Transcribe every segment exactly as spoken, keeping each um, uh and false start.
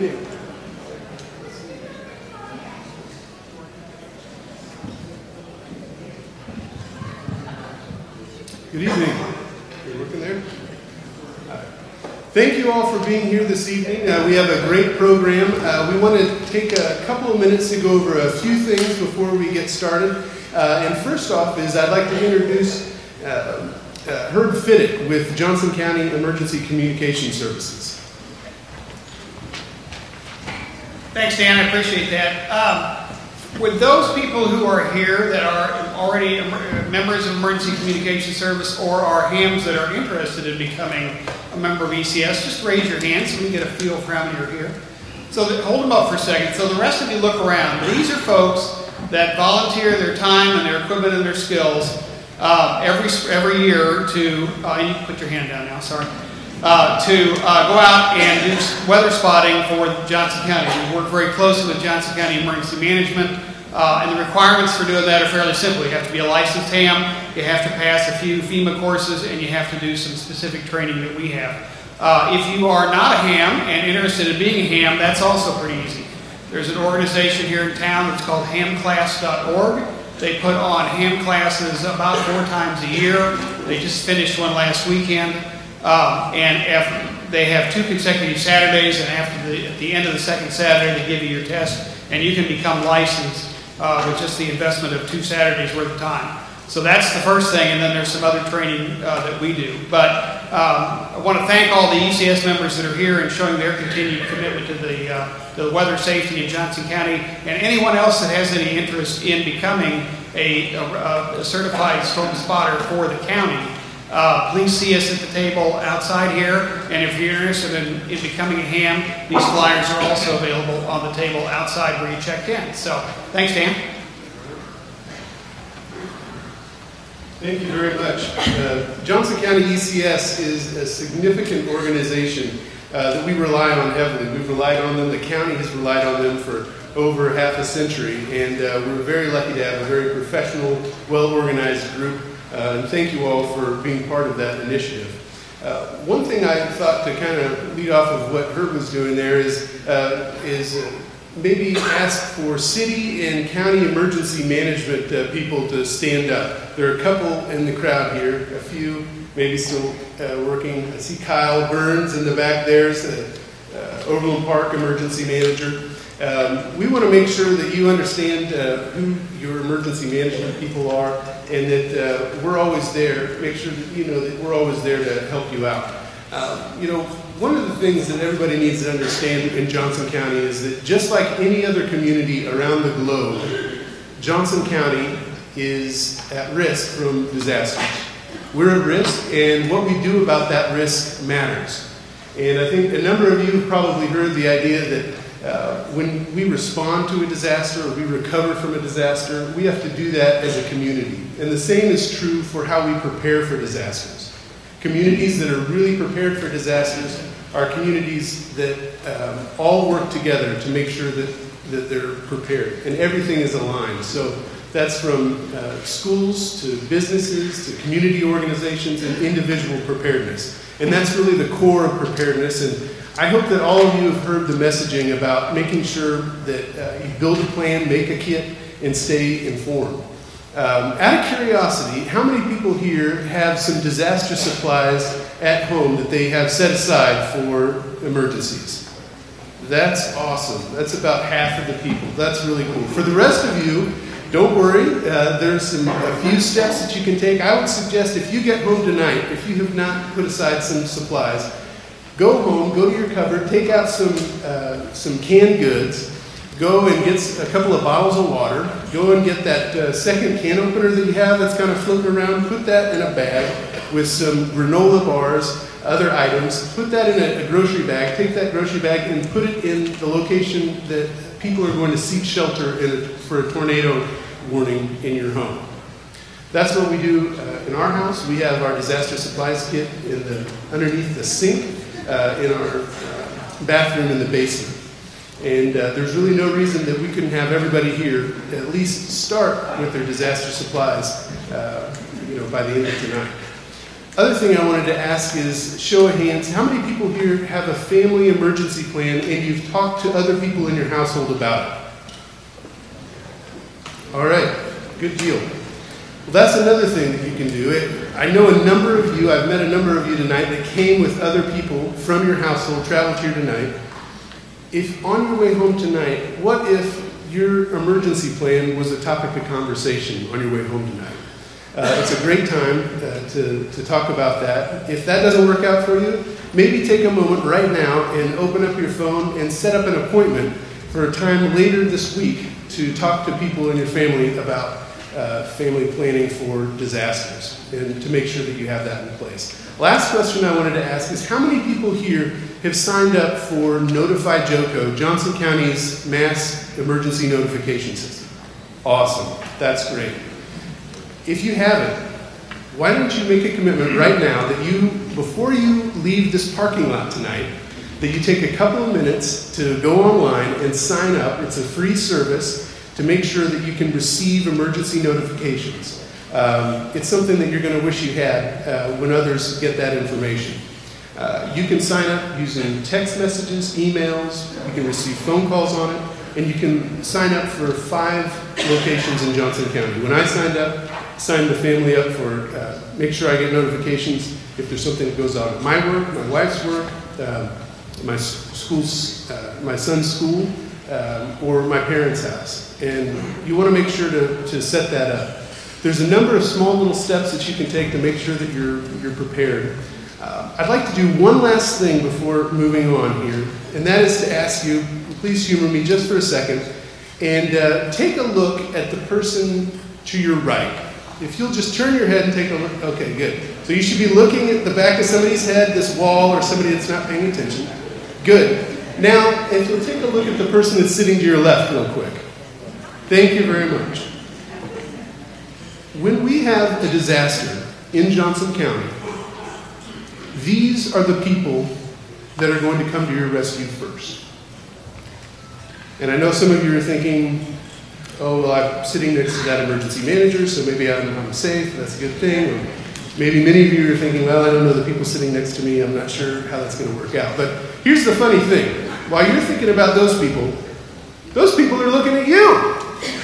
evening. Good evening. Are you looking there? Thank you all for being here this evening. Uh, we have a great program. Uh, we want to take a couple of minutes to go over a few things before we get started. Uh, and first off is I'd like to introduce uh, uh, Herb Fiddick with Johnson County Emergency Communication Services. Thanks, Dan. I appreciate that. Um, with those people who are here that are already members of Emergency Communication Service or are hams that are interested in becoming a member of E C S, just raise your hand so we can get a feel for how many are here. So that, hold them up for a second. So the rest of you look around. These are folks that volunteer their time and their equipment and their skills uh, every every year to, uh, you can put your hand down now, sorry, uh, to uh, go out and do weather spotting for Johnson County. We work very closely with Johnson County Emergency Management. Uh, and the requirements for doing that are fairly simple. You have to be a licensed ham, you have to pass a few FEMA courses, and you have to do some specific training that we have. Uh, if you are not a ham and interested in being a ham, that's also pretty easy. There's an organization here in town that's called ham class dot org. They put on ham classes about four times a year. They just finished one last weekend. Um, and after, they have two consecutive Saturdays, and after the, at the end of the second Saturday, they give you your test, and you can become licensed Uh, with just the investment of two Saturdays worth of time. So that's the first thing, and then there's some other training uh, that we do. But um, I want to thank all the E C S members that are here and showing their continued commitment to the, uh, to the weather safety in Johnson County, and anyone else that has any interest in becoming a, a, a certified storm spotter for the county. Uh, please see us at the table outside here, and if you're interested in, in becoming a ham, these flyers are also available on the table outside where you checked in. So, thanks, Dan. Thank you very much. Uh, Johnson County E C S is a significant organization uh, that we rely on heavily. We've relied on them, the county has relied on them for over half a century, and uh, we're very lucky to have a very professional, well-organized group. Uh, and thank you all for being part of that initiative. Uh, one thing I thought to kind of lead off of what Herb was doing there is, uh, is uh, maybe ask for city and county emergency management uh, people to stand up. There are a couple in the crowd here, a few maybe still uh, working. I see Kyle Burns in the back there, is the uh, Overland Park emergency manager. Um, we want to make sure that you understand uh, who your emergency management people are, and that uh, we're always there. Make sure that you know that we're always there to help you out. Uh, you know, one of the things that everybody needs to understand in Johnson County is that just like any other community around the globe, Johnson County is at risk from disasters. We're at risk, and what we do about that risk matters. And I think a number of you have probably heard the idea that Uh, when we respond to a disaster or we recover from a disaster, we have to do that as a community. And the same is true for how we prepare for disasters. Communities that are really prepared for disasters are communities that um, all work together to make sure that, that they're prepared. And everything is aligned. So that's from uh, schools to businesses to community organizations and individual preparedness. And that's really the core of preparedness. And I hope that all of you have heard the messaging about making sure that uh, you build a plan, make a kit, and stay informed. Um, out of curiosity, how many people here have some disaster supplies at home that they have set aside for emergencies? That's awesome. That's about half of the people. That's really cool. For the rest of you, don't worry. Uh, there's some, a few steps that you can take. I would suggest if you get home tonight, if you have not put aside some supplies, go home, go to your cupboard, take out some, uh, some canned goods, go and get a couple of bottles of water, go and get that uh, second can opener that you have that's kind of floating around, put that in a bag with some granola bars, other items, put that in a, a grocery bag, take that grocery bag and put it in the location that people are going to seek shelter in a, for a tornado warning in your home. That's what we do uh, in our house. We have our disaster supplies kit in the, underneath the sink. Uh, in our uh, bathroom in the basement. And uh, there's really no reason that we couldn't have everybody here at least start with their disaster supplies uh, you know, by the end of tonight. Other thing I wanted to ask is, show of hands, how many people here have a family emergency plan and you've talked to other people in your household about it? All right, good deal. Well, that's another thing that you can do. It, I know a number of you, I've met a number of you tonight that came with other people from your household, traveled here tonight. If on your way home tonight, what if your emergency plan was a topic of conversation on your way home tonight? Uh, it's a great time uh, to, to talk about that. If that doesn't work out for you, maybe take a moment right now and open up your phone and set up an appointment for a time later this week to talk to people in your family about uh, family planning for disasters and to make sure that you have that in place. Last question I wanted to ask is, how many people here have signed up for Notify JOCO, Johnson County's mass emergency notification system? Awesome. That's great. If you haven't, why don't you make a commitment right now that you, before you leave this parking lot tonight, that you take a couple of minutes to go online and sign up. It's a free service to make sure that you can receive emergency notifications. Um, it's something that you're going to wish you had uh, when others get that information. Uh, you can sign up using text messages, emails, you can receive phone calls on it, and you can sign up for five locations in Johnson County. When I signed up, signed the family up for, uh, make sure I get notifications if there's something that goes on at my work, my wife's work, um, my school's, uh, my son's school, um, or my parents' house. And you want to make sure to, to set that up. There's a number of small little steps that you can take to make sure that you're, you're prepared. Uh, I'd like to do one last thing before moving on here, and that is to ask you, please humor me just for a second, and uh, take a look at the person to your right. If you'll just turn your head and take a look, okay, good. So you should be looking at the back of somebody's head, this wall, or somebody that's not paying attention. Good. Now, if you'll take a look at the person that's sitting to your left real quick. Thank you very much. When we have a disaster in Johnson County, these are the people that are going to come to your rescue first. And I know some of you are thinking, oh, well, I'm sitting next to that emergency manager, so maybe I'm, I'm safe, that's a good thing. Or maybe many of you are thinking, well, I don't know the people sitting next to me, I'm not sure how that's going to work out. But here's the funny thing. While you're thinking about those people, those people are looking at you.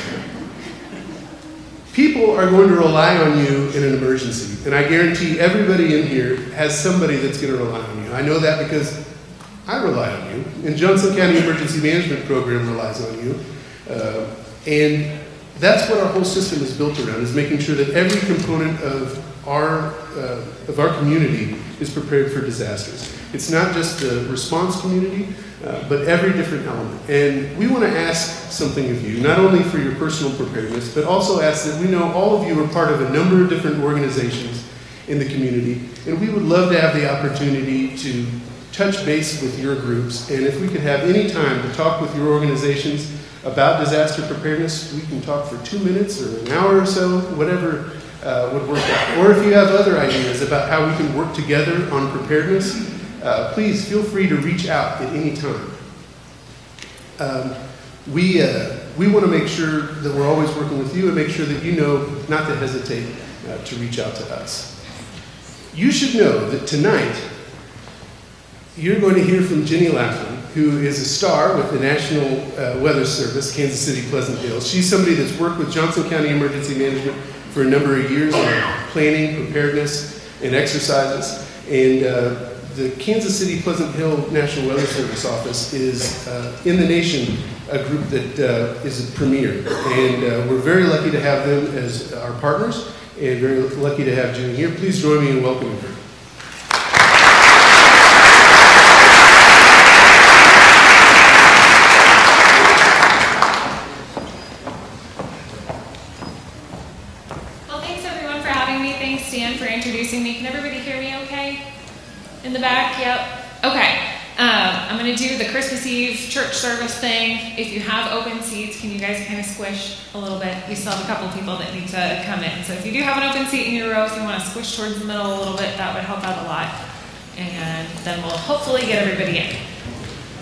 People are going to rely on you in an emergency. And I guarantee everybody in here has somebody that's going to rely on you. I know that because I rely on you. And Johnson County Emergency Management Program relies on you. Uh, and that's what our whole system is built around, is making sure that every component of our, uh, of our community is prepared for disasters. It's not just the response community, uh, but every different element. And we want to ask something of you, not only for your personal preparedness, but also ask that we know all of you are part of a number of different organizations in the community, and we would love to have the opportunity to touch base with your groups. And if we could have any time to talk with your organizations about disaster preparedness, we can talk for two minutes or an hour or so, whatever uh, would work out. Or if you have other ideas about how we can work together on preparedness, uh, please feel free to reach out at any time. Um, we, uh, we want to make sure that we're always working with you and make sure that you know not to hesitate uh, to reach out to us. You should know that tonight you're going to hear from Jenny Laughlin, who is a star with the National uh, Weather Service, Kansas City, Pleasant Hill. She's somebody that's worked with Johnson County Emergency Management for a number of years on planning, preparedness, and exercises. And uh, the Kansas City, Pleasant Hill National Weather Service office is, uh, in the nation, a group that uh, is a premier. And uh, we're very lucky to have them as our partners, and very lucky to have Jenny here. Please join me in welcoming her. Introducing me. Can everybody hear me okay? In the back? Yep. Okay. Um, I'm going to do the Christmas Eve church service thing. If you have open seats, can you guys kind of squish a little bit? We still have a couple people that need to come in. So if you do have an open seat in your row, if you want to squish towards the middle a little bit, that would help out a lot. And then we'll hopefully get everybody in.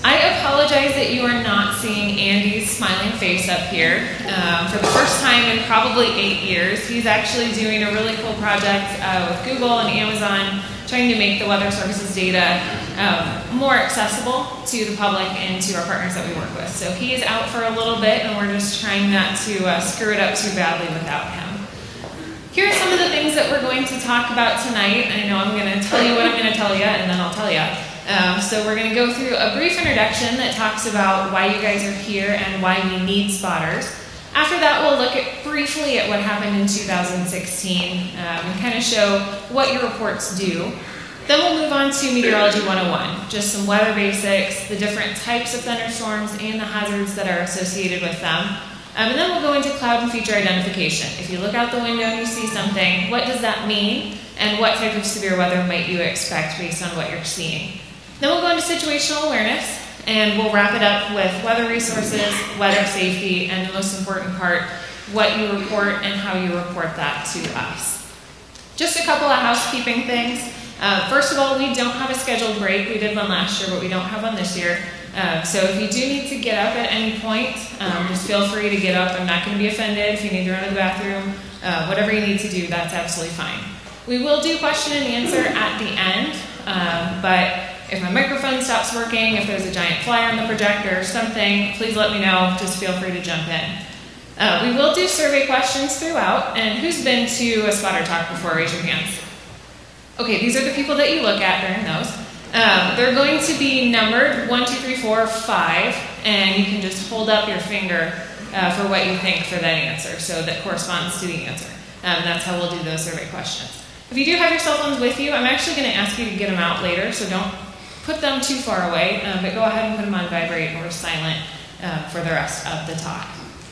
I apologize that you are not seeing Andy's smiling face up here. Um, for the first time in probably eight years, he's actually doing a really cool project uh, with Google and Amazon, trying to make the Weather Services data um, more accessible to the public and to our partners that we work with. So he is out for a little bit, and we're just trying not to uh, screw it up too badly without him. Here are some of the things that we're going to talk about tonight. I know I'm going to tell you what I'm going to tell you, and then I'll tell you. Um, so we're going to go through a brief introduction that talks about why you guys are here and why we need spotters. After that, we'll look at briefly at what happened in two thousand sixteen um, and kind of show what your reports do. Then we'll move on to Meteorology one oh one, just some weather basics, the different types of thunderstorms and the hazards that are associated with them. Um, and then we'll go into cloud and feature identification. If you look out the window and you see something, what does that mean? And what type of severe weather might you expect based on what you're seeing? Then we'll go into situational awareness, and we'll wrap it up with weather resources, weather safety, and the most important part, what you report and how you report that to us. Just a couple of housekeeping things. Uh, first of all, we don't have a scheduled break. We did one last year, but we don't have one this year. Uh, so if you do need to get up at any point, um, just feel free to get up. I'm not going to be offended if you need to run to the bathroom. Uh, whatever you need to do, that's absolutely fine. We will do question and answer at the end, um, but if my microphone stops working, if there's a giant flyer on the projector or something, please let me know. Just feel free to jump in. Uh, we will do survey questions throughout. And who's been to a spotter talk before? Raise your hands. Okay, these are the people that you look at during those. Um, they're going to be numbered one, two, three, four, five, and you can just hold up your finger uh, for what you think for that answer, so that corresponds to the answer. Um, that's how we'll do those survey questions. If you do have your cell phones with you, I'm actually going to ask you to get them out later, so don't put them too far away, um, but go ahead and put them on vibrate or silent uh, for the rest of the talk.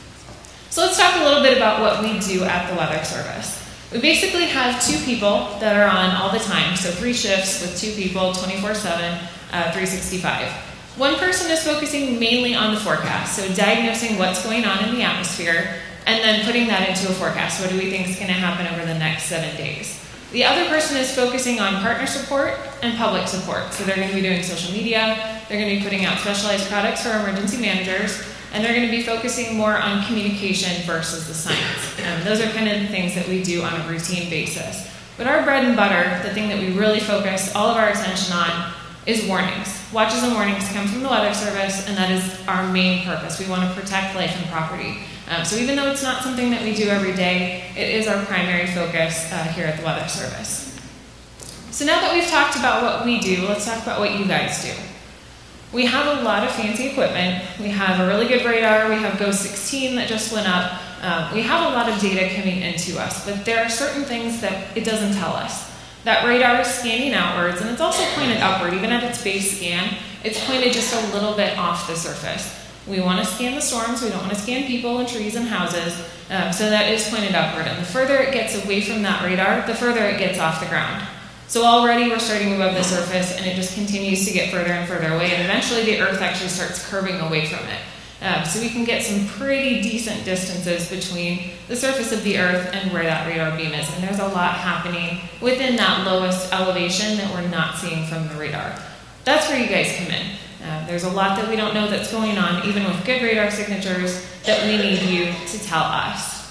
So let's talk a little bit about what we do at the Weather Service. We basically have two people that are on all the time, so three shifts with two people, twenty-four seven, uh, three sixty-five. One person is focusing mainly on the forecast, so diagnosing what's going on in the atmosphere, and then putting that into a forecast. What do we think is going to happen over the next seven days? The other person is focusing on partner support and public support. So they're going to be doing social media, they're going to be putting out specialized products for emergency managers, and they're going to be focusing more on communication versus the science. Um, those are kind of the things that we do on a routine basis. But our bread and butter, the thing that we really focus all of our attention on, is warnings. Watches and warnings come from the Weather Service, and that is our main purpose. We want to protect life and property. Um, so even though it's not something that we do every day, it is our primary focus uh, here at the Weather Service. So now that we've talked about what we do, let's talk about what you guys do. We have a lot of fancy equipment. We have a really good radar. We have GOES sixteen that just went up. Uh, we have a lot of data coming into us, but there are certain things that it doesn't tell us. That radar is scanning outwards, and it's also pointed upward. Even at its base scan, it's pointed just a little bit off the surface. We want to scan the storms. We don't want to scan people and trees and houses, um, so that is pointed upward. And the further it gets away from that radar, the further it gets off the ground. So already we're starting above the surface, and it just continues to get further and further away, and eventually the Earth actually starts curving away from it. Um, so we can get some pretty decent distances between the surface of the Earth and where that radar beam is. And there's a lot happening within that lowest elevation that we're not seeing from the radar. That's where you guys come in. Uh, there's a lot that we don't know that's going on, even with good radar signatures, that we need you to tell us.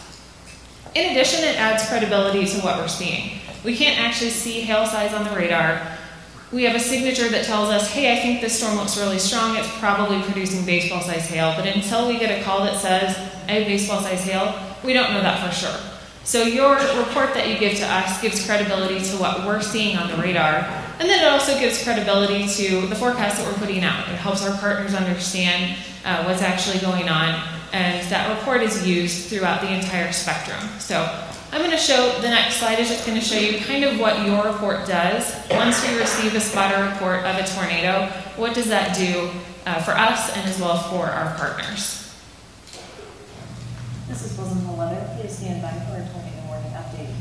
In addition, it adds credibility to what we're seeing. We can't actually see hail size on the radar. We have a signature that tells us, hey, I think this storm looks really strong. It's probably producing baseball-sized hail. But until we get a call that says, I have baseball-sized hail, we don't know that for sure. So your report that you give to us gives credibility to what we're seeing on the radar. And then it also gives credibility to the forecast that we're putting out. It helps our partners understand uh, what's actually going on. And that report is used throughout the entire spectrum. So I'm going to show, the next slide is just going to show you kind of what your report does. Once we receive a spotter report of a tornado, what does that do uh, for us and as well for our partners? This is Wilson Weather. Please stand by for a tornado warning update.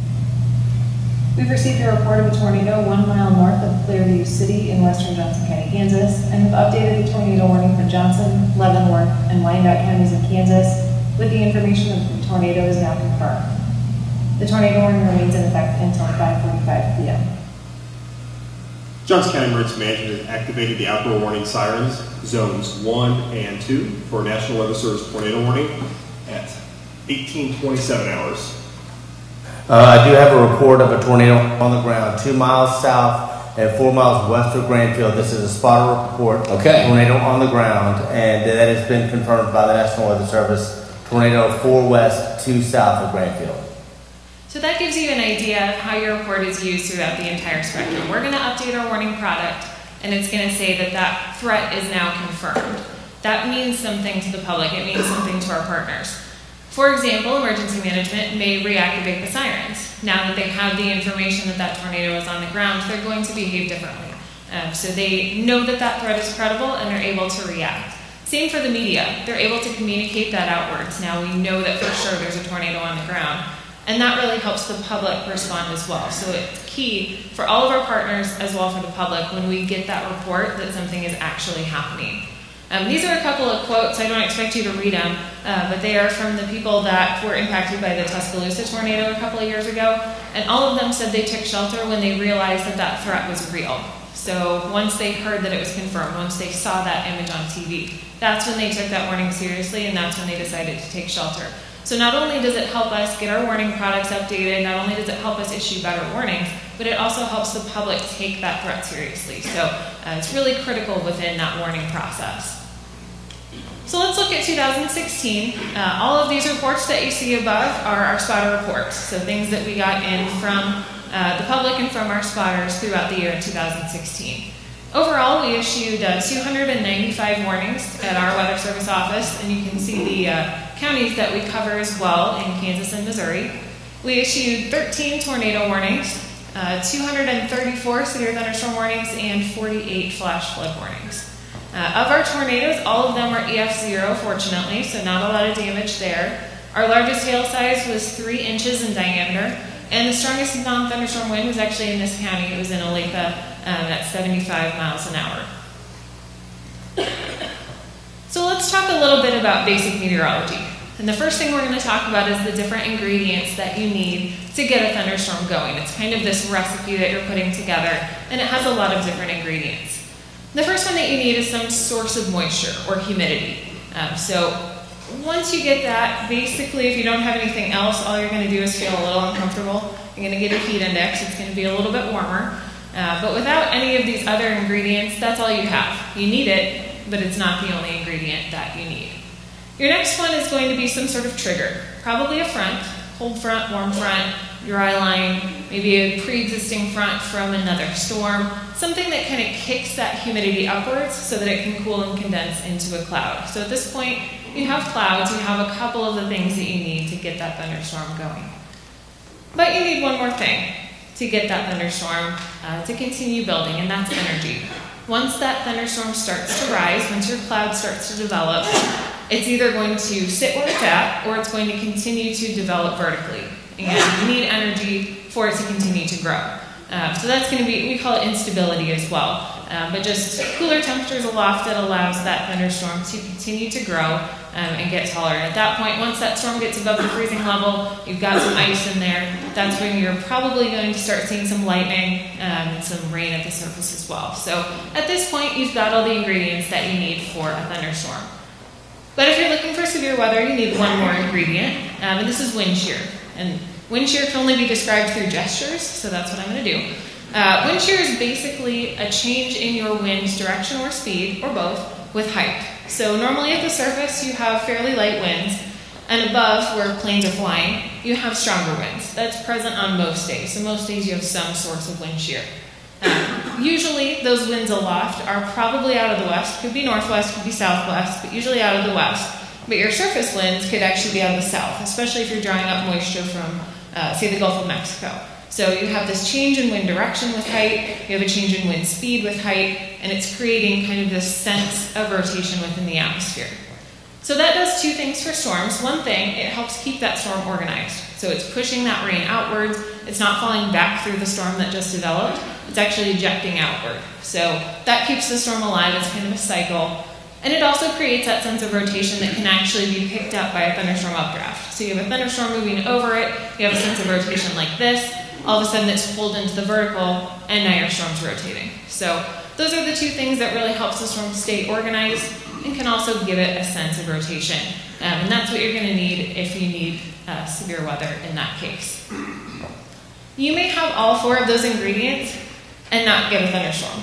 We've received a report of a tornado one mile north of Clearview City in western Johnson County, Kansas, and have updated the tornado warning for Johnson, Leavenworth, and Wyandotte counties in Kansas with the information that the tornado is now confirmed. The tornado warning remains in effect until five forty-five p m Johnson County Emergency Management has activated the outdoor warning sirens. zones one and two for National Weather Service tornado warning at eighteen twenty-seven hours. Uh, I do have a report of a tornado on the ground two miles south and four miles west of Granfield. This is a spotter report. Okay. Tornado on the ground, and that has been confirmed by the National Weather Service. Tornado four west, two south of Granfield. So that gives you an idea of how your report is used throughout the entire spectrum. We're going to update our warning product, and it's going to say that that threat is now confirmed. That means something to the public. It means something to our partners. For example, emergency management may reactivate the sirens. Now that they have the information that that tornado is on the ground, they're going to behave differently. Um, so they know that that threat is credible, and they're able to react. Same for the media. They're able to communicate that outwards. Now we know that for sure there's a tornado on the ground. And that really helps the public respond as well. So it's key for all of our partners as well for the public when we get that report that something is actually happening. Um, these are a couple of quotes. I don't expect you to read them, uh, but they are from the people that were impacted by the Tuscaloosa tornado a couple of years ago. And all of them said they took shelter when they realized that that threat was real. So once they heard that it was confirmed, once they saw that image on T V, that's when they took that warning seriously, and that's when they decided to take shelter. So not only does it help us get our warning products updated, not only does it help us issue better warnings, but it also helps the public take that threat seriously. So uh, it's really critical within that warning process. So let's look at two thousand sixteen. Uh, all of these reports that you see above are our spotter reports. So things that we got in from uh, the public and from our spotters throughout the year of two thousand sixteen. Overall, we issued uh, two hundred ninety-five warnings at our Weather Service office, and you can see the uh, counties that we cover as well in Kansas and Missouri. We issued thirteen tornado warnings, uh, two hundred thirty-four severe thunderstorm warnings, and forty-eight flash flood warnings. Uh, of our tornadoes, all of them were E F zero, fortunately, so not a lot of damage there. Our largest hail size was three inches in diameter, and the strongest non-thunderstorm wind was actually in this county. It was in Olathe um, at seventy-five miles an hour. So let's talk a little bit about basic meteorology. And the first thing we're going to talk about is the different ingredients that you need to get a thunderstorm going. It's kind of this recipe that you're putting together, and it has a lot of different ingredients. The first one that you need is some source of moisture or humidity. Um, so once you get that, basically if you don't have anything else, all you're going to do is feel a little uncomfortable. You're going to get a heat index. It's going to be a little bit warmer. Uh, but without any of these other ingredients, that's all you have. You need it, but it's not the only ingredient that you need. Your next one is going to be some sort of trigger, probably a front, cold front, warm front, dry line, maybe a pre-existing front from another storm, something that kind of kicks that humidity upwards so that it can cool and condense into a cloud. So at this point, you have clouds, you have a couple of the things that you need to get that thunderstorm going. But you need one more thing to get that thunderstorm uh, to continue building, and that's energy. Once that thunderstorm starts to rise, once your cloud starts to develop, it's either going to sit where it's at or it's going to continue to develop vertically. And you need energy for it to continue to grow. Uh, so that's going to be, we call it instability as well. Um, but just cooler temperatures aloft that allows that thunderstorm to continue to grow um, and get taller. And at that point, once that storm gets above the freezing level, you've got some ice in there, that's when you're probably going to start seeing some lightning um, and some rain at the surface as well. So at this point, you've got all the ingredients that you need for a thunderstorm. But if you're looking for severe weather, you need one more ingredient, um, and this is wind shear. And wind shear can only be described through gestures, so that's what I'm going to do. Uh, wind shear is basically a change in your wind's direction or speed, or both, with height. So normally at the surface you have fairly light winds, and above, where planes are flying, you have stronger winds. That's present on most days, so most days you have some source of wind shear. Um, usually those winds aloft are probably out of the west, could be northwest, could be southwest, but usually out of the west. But your surface winds could actually be out of the south, especially if you're drawing up moisture from, uh, say, the Gulf of Mexico. So you have this change in wind direction with height, you have a change in wind speed with height, and it's creating kind of this sense of rotation within the atmosphere. So that does two things for storms. One thing, it helps keep that storm organized. So it's pushing that rain outwards, it's not falling back through the storm that just developed, it's actually ejecting outward. So that keeps the storm alive, it's kind of a cycle. And it also creates that sense of rotation that can actually be picked up by a thunderstorm updraft. So you have a thunderstorm moving over it, you have a sense of rotation like this, all of a sudden it's pulled into the vertical, and now your storm's rotating. So those are the two things that really helps the storm stay organized and can also give it a sense of rotation. Um, and that's what you're going to need if you need uh, severe weather in that case. You may have all four of those ingredients and not get a thunderstorm.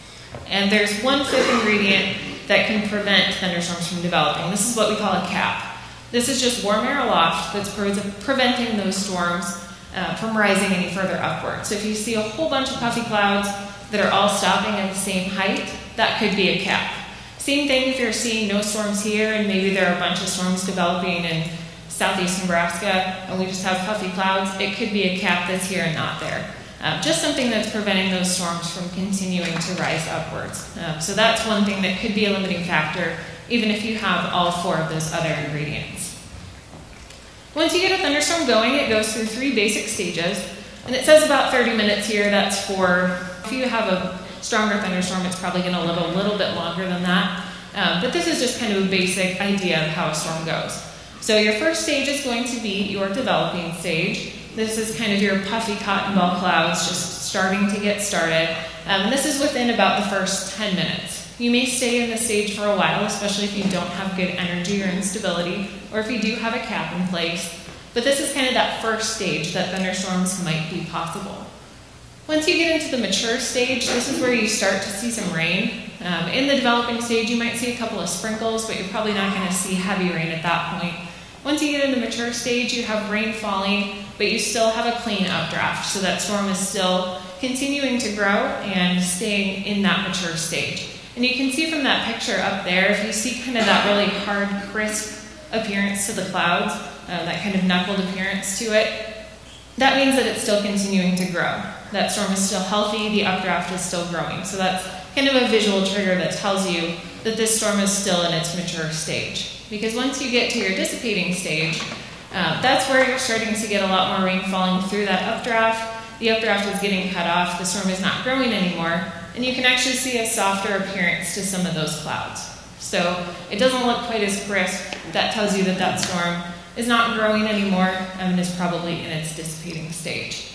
And there's one fifth ingredient that can prevent thunderstorms from developing. This is what we call a cap. This is just warm air aloft that's pre preventing those storms uh, from rising any further upward. So if you see a whole bunch of puffy clouds that are all stopping at the same height, that could be a cap. Same thing if you're seeing no storms here and maybe there are a bunch of storms developing in southeast Nebraska and we just have puffy clouds, it could be a cap that's here and not there. Um, just something that's preventing those storms from continuing to rise upwards. Um, so that's one thing that could be a limiting factor, even if you have all four of those other ingredients. Once you get a thunderstorm going, it goes through three basic stages, and it says about thirty minutes here. That's for, if you have a stronger thunderstorm, it's probably going to live a little bit longer than that. Um, but this is just kind of a basic idea of how a storm goes. So your first stage is going to be your developing stage. This is kind of your puffy cotton ball clouds just starting to get started. Um, this is within about the first ten minutes. You may stay in this stage for a while, especially if you don't have good energy or instability, or if you do have a cap in place. But this is kind of that first stage that thunderstorms might be possible. Once you get into the mature stage, this is where you start to see some rain. Um, in the developing stage, you might see a couple of sprinkles, but you're probably not going to see heavy rain at that point. Once you get into the mature stage, you have rain falling, but you still have a clean updraft, so that storm is still continuing to grow and staying in that mature stage. And you can see from that picture up there, if you see kind of that really hard, crisp appearance to the clouds, uh, that kind of knuckled appearance to it, that means that it's still continuing to grow. That storm is still healthy, the updraft is still growing. So that's kind of a visual trigger that tells you that this storm is still in its mature stage. Because once you get to your dissipating stage, uh, that's where you're starting to get a lot more rain falling through that updraft. The updraft is getting cut off, the storm is not growing anymore, and you can actually see a softer appearance to some of those clouds. So it doesn't look quite as crisp. That tells you that that storm is not growing anymore and is probably in its dissipating stage.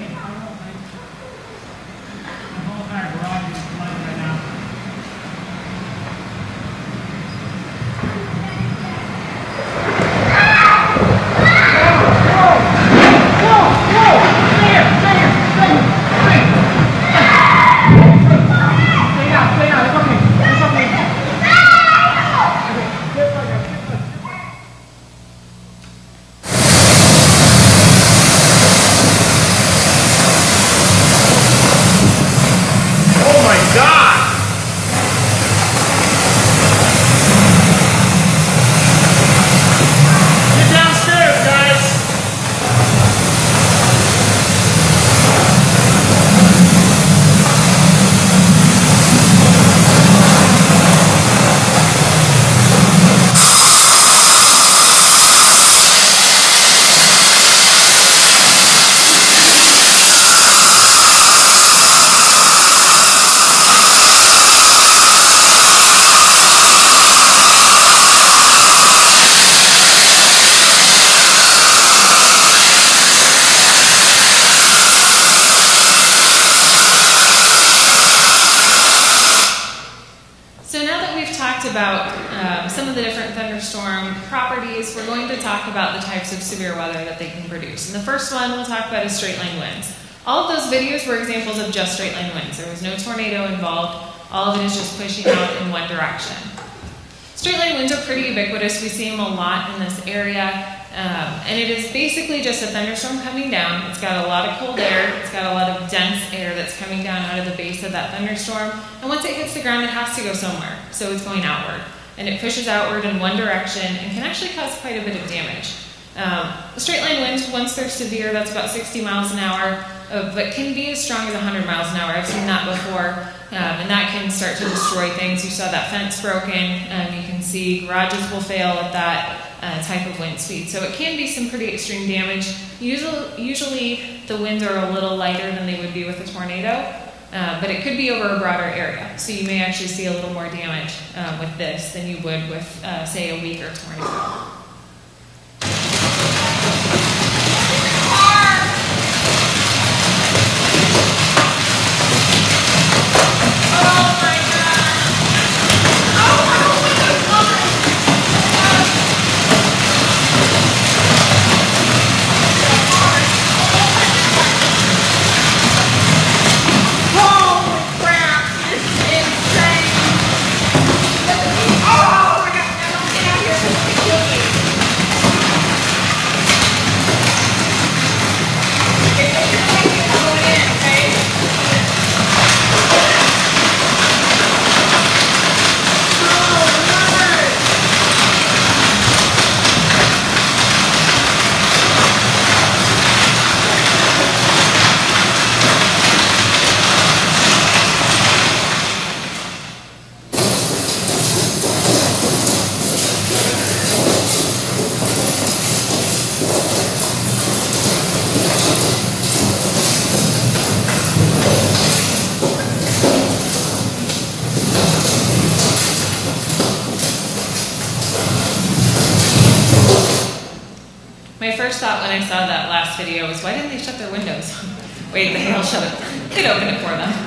About um, some of the different thunderstorm properties, we're going to talk about the types of severe weather that they can produce. And the first one we'll talk about is straight line winds. All of those videos were examples of just straight line winds. There was no tornado involved. All of it is just pushing out in one direction. Straight line winds are pretty ubiquitous. We see them a lot in this area. Um, and it is basically just a thunderstorm coming down. It's got a lot of cold air. It's got a lot of dense air that's coming down out of the base of that thunderstorm. And once it hits the ground, it has to go somewhere. So it's going outward. And it pushes outward in one direction and can actually cause quite a bit of damage. Um, straight line winds, once they're severe, that's about sixty miles an hour, uh, but can be as strong as one hundred miles an hour. I've seen that before. Um, and that can start to destroy things. You saw that fence broken. Um, you can see garages will fail at that uh, type of wind speed. So it can be some pretty extreme damage. Usually, usually the winds are a little lighter than they would be with a tornado, uh, but it could be over a broader area. So you may actually see a little more damage um, with this than you would with, uh, say, a weaker tornado. Oh! My first thought when I saw that last video was, why didn't they shut their windows? Wait, the hail shut it. They'd open it for them.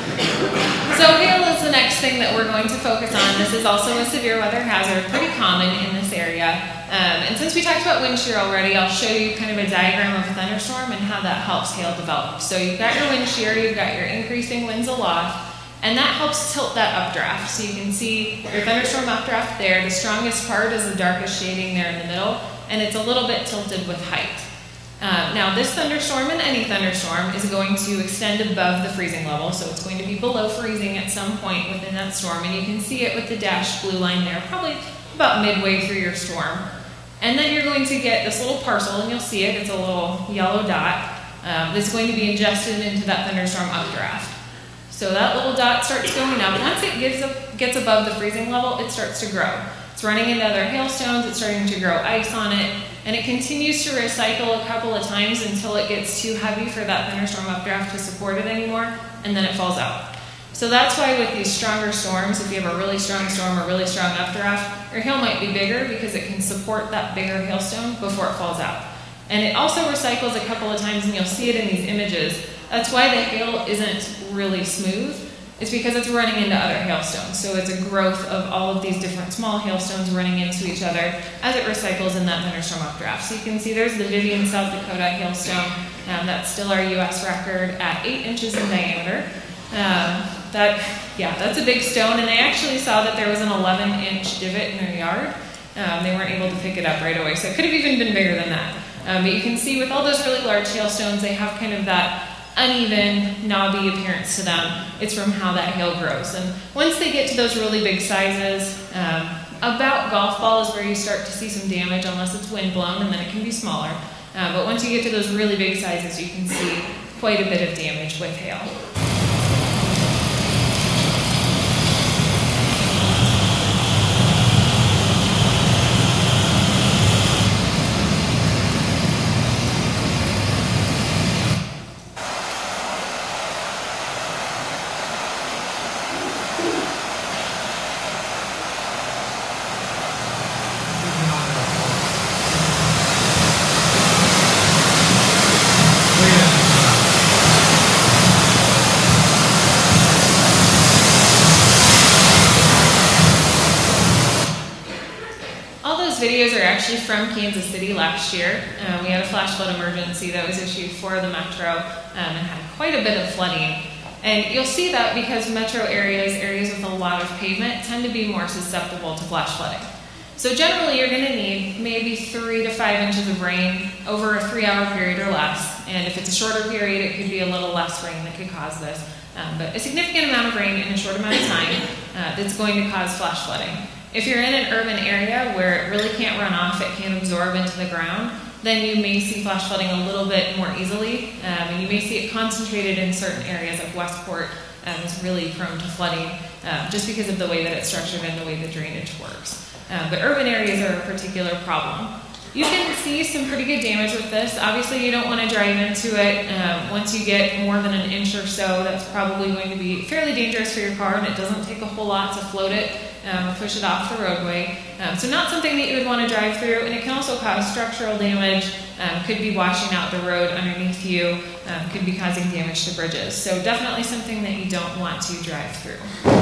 So hail is the next thing that we're going to focus on. This is also a severe weather hazard, pretty common in this area. Um, and since we talked about wind shear already, I'll show you kind of a diagram of a thunderstorm and how that helps hail develop. So you've got your wind shear, you've got your increasing winds aloft, and that helps tilt that updraft. So you can see your thunderstorm updraft there. The strongest part is the darkest shading there in the middle, and it's a little bit tilted with height. Um, now this thunderstorm and any thunderstorm is going to extend above the freezing level, so it's going to be below freezing at some point within that storm, and you can see it with the dashed blue line there, probably about midway through your storm. And then you're going to get this little parcel, and you'll see it, it's a little yellow dot, um, that's going to be ingested into that thunderstorm updraft. So that little dot starts going up. Once it gets, up, gets above the freezing level, it starts to grow. It's running into other hailstones, it's starting to grow ice on it, and it continues to recycle a couple of times until it gets too heavy for that thunderstorm updraft to support it anymore, and then it falls out. So that's why with these stronger storms, if you have a really strong storm or really strong updraft, your hail might be bigger because it can support that bigger hailstone before it falls out. And it also recycles a couple of times, and you'll see it in these images. That's why the hail isn't really smooth. It's because it's running into other hailstones. So it's a growth of all of these different small hailstones running into each other as it recycles in that thunderstorm updraft. So you can see there's the Vivian, South Dakota hailstone. Um, that's still our U S record at eight inches in diameter. Um, that, yeah, that's a big stone, and they actually saw that there was an eleven inch divot in their yard. Um, they weren't able to pick it up right away, so it could have even been bigger than that. Um, but you can see with all those really large hailstones, they have kind of that uneven, knobby appearance to them. It's from how that hail grows. And once they get to those really big sizes, um, about golf ball is where you start to see some damage unless it's wind blown, and then it can be smaller. Uh, but once you get to those really big sizes, you can see quite a bit of damage with hail. Videos are actually from Kansas City last year. Um, we had a flash flood emergency that was issued for the metro um, and had quite a bit of flooding. And you'll see that because metro areas, areas with a lot of pavement, tend to be more susceptible to flash flooding. So generally you're going to need maybe three to five inches of rain over a three hour period or less. And if it's a shorter period, it could be a little less rain that could cause this. Um, but a significant amount of rain in a short amount of time uh, that's going to cause flash flooding. If you're in an urban area where it really can't run off, it can't absorb into the ground, then you may see flash flooding a little bit more easily. Um, and you may see it concentrated in certain areas, like Westport um, is really prone to flooding um, just because of the way that it's structured and the way the drainage works. Um, but urban areas are a particular problem. You can see some pretty good damage with this. Obviously, you don't want to drive into it. Um, once you get more than an inch or so, that's probably going to be fairly dangerous for your car, and it doesn't take a whole lot to float it um, or push it off the roadway. Um, so not something that you would want to drive through, and it can also cause structural damage, um, could be washing out the road underneath you, um, could be causing damage to bridges. So definitely something that you don't want to drive through.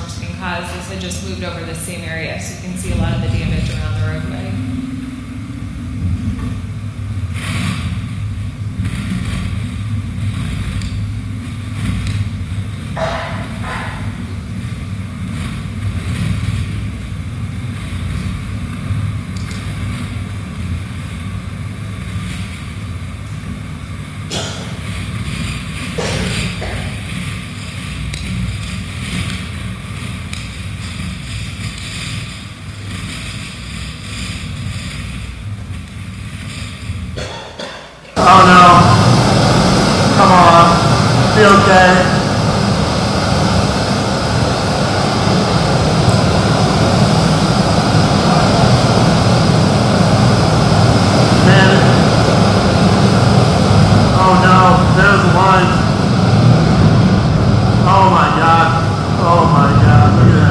thunderstorms can cause. This had just moved over this same area, so you can see a lot of the damage around the roadway. Oh no. Come on. Be okay. Man. Oh no. There's the lines. Oh my god. Oh my god. Look at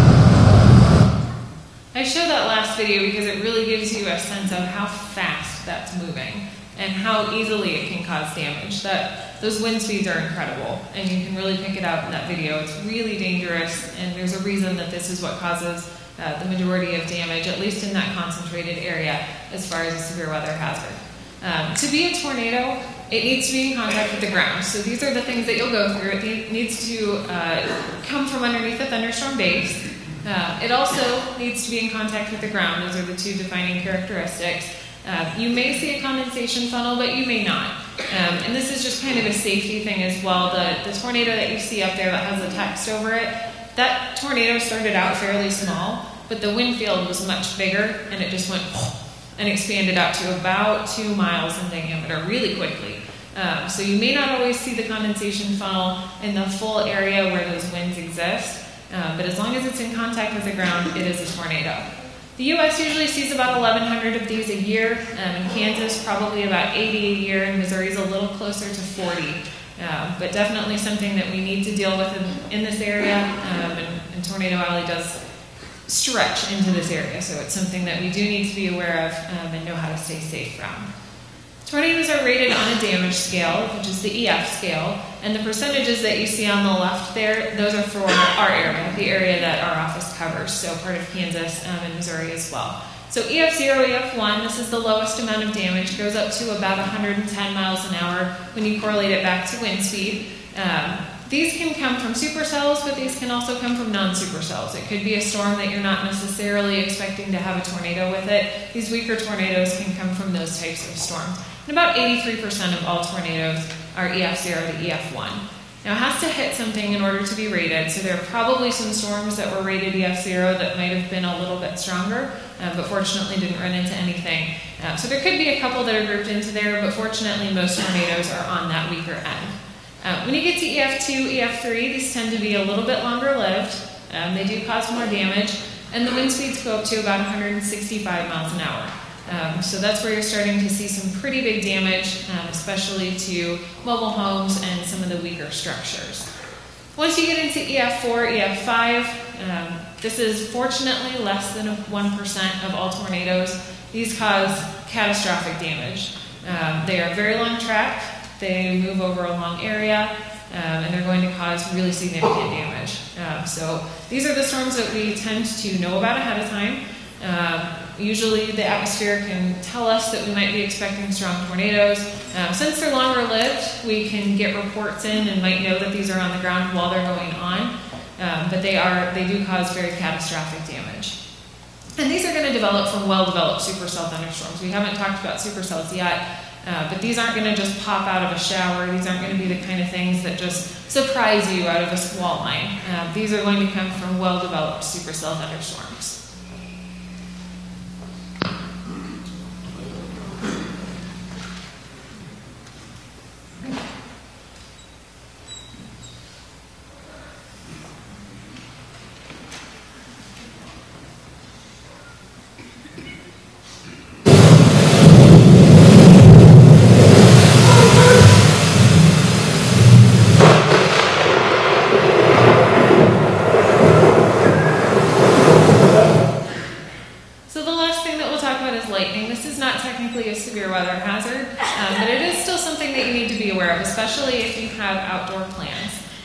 that. I showed that last video because it really gives you a sense of how fast that's moving and how easily it can cause damage. That those wind speeds are incredible, and you can really pick it out in that video. It's really dangerous, and there's a reason that this is what causes uh, the majority of damage, at least in that concentrated area, as far as a severe weather hazard. Um, to be a tornado, it needs to be in contact with the ground. So these are the things that you'll go through. It needs to uh, come from underneath the thunderstorm base. Uh, it also needs to be in contact with the ground. Those are the two defining characteristics. Uh, you may see a condensation funnel, but you may not. Um, and this is just kind of a safety thing as well. The, the tornado that you see up there that has the text over it, that tornado started out fairly small, but the wind field was much bigger, and it just went and expanded out to about two miles in diameter really quickly. Um, so you may not always see the condensation funnel in the full area where those winds exist, um, but as long as it's in contact with the ground, it is a tornado. The U S usually sees about eleven hundred of these a year. Um, in Kansas, probably about eighty a year. In Missouri is a little closer to forty. Um, but definitely something that we need to deal with in, in this area. Um, and, and Tornado Alley does stretch into this area, so it's something that we do need to be aware of um, and know how to stay safe from. Tornadoes are rated on a damage scale, which is the E F scale, and the percentages that you see on the left there, those are for our area, the area that our office covers, so part of Kansas um, and Missouri as well. So E F zero, E F one, this is the lowest amount of damage, goes up to about one hundred ten miles an hour when you correlate it back to wind speed. Um, these can come from supercells, but these can also come from non-supercells. It could be a storm that you're not necessarily expecting to have a tornado with it. These weaker tornadoes can come from those types of storms. And about eighty-three percent of all tornadoes are E F zero to E F one. Now it has to hit something in order to be rated, so there are probably some storms that were rated E F zero that might have been a little bit stronger, uh, but fortunately didn't run into anything. Uh, so there could be a couple that are grouped into there, but fortunately most tornadoes are on that weaker end. Uh, when you get to E F two, E F three, these tend to be a little bit longer lived. Um, they do cause more damage, and the wind speeds go up to about one hundred sixty-five miles an hour. Um, so that's where you're starting to see some pretty big damage, um, especially to mobile homes and some of the weaker structures. Once you get into E F four, E F five, um, this is fortunately less than one percent of all tornadoes. These cause catastrophic damage. Um, they are very long track, they move over a long area, um, and they're going to cause really significant damage. Um, so these are the storms that we tend to know about ahead of time. Um, Usually the atmosphere can tell us that we might be expecting strong tornadoes. Um, since they're longer lived, we can get reports in and might know that these are on the ground while they're going on. Um, but they are they do cause very catastrophic damage. And these are going to develop from well-developed supercell thunderstorms. We haven't talked about supercells yet, uh, but these aren't going to just pop out of a shower. These aren't going to be the kind of things that just surprise you out of a squall line. Uh, these are going to come from well-developed supercell thunderstorms.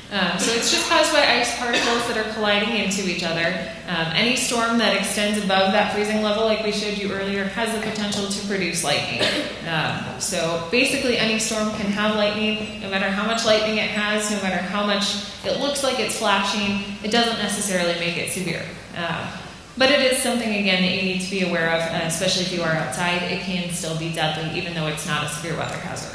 Um, so it's just caused by ice particles that are colliding into each other. Um, any storm that extends above that freezing level, like we showed you earlier, has the potential to produce lightning. Um, so basically any storm can have lightning, no matter how much lightning it has, no matter how much it looks like it's flashing, it doesn't necessarily make it severe. Um, but it is something, again, that you need to be aware of, uh, especially if you are outside. It can still be deadly, even though it's not a severe weather hazard.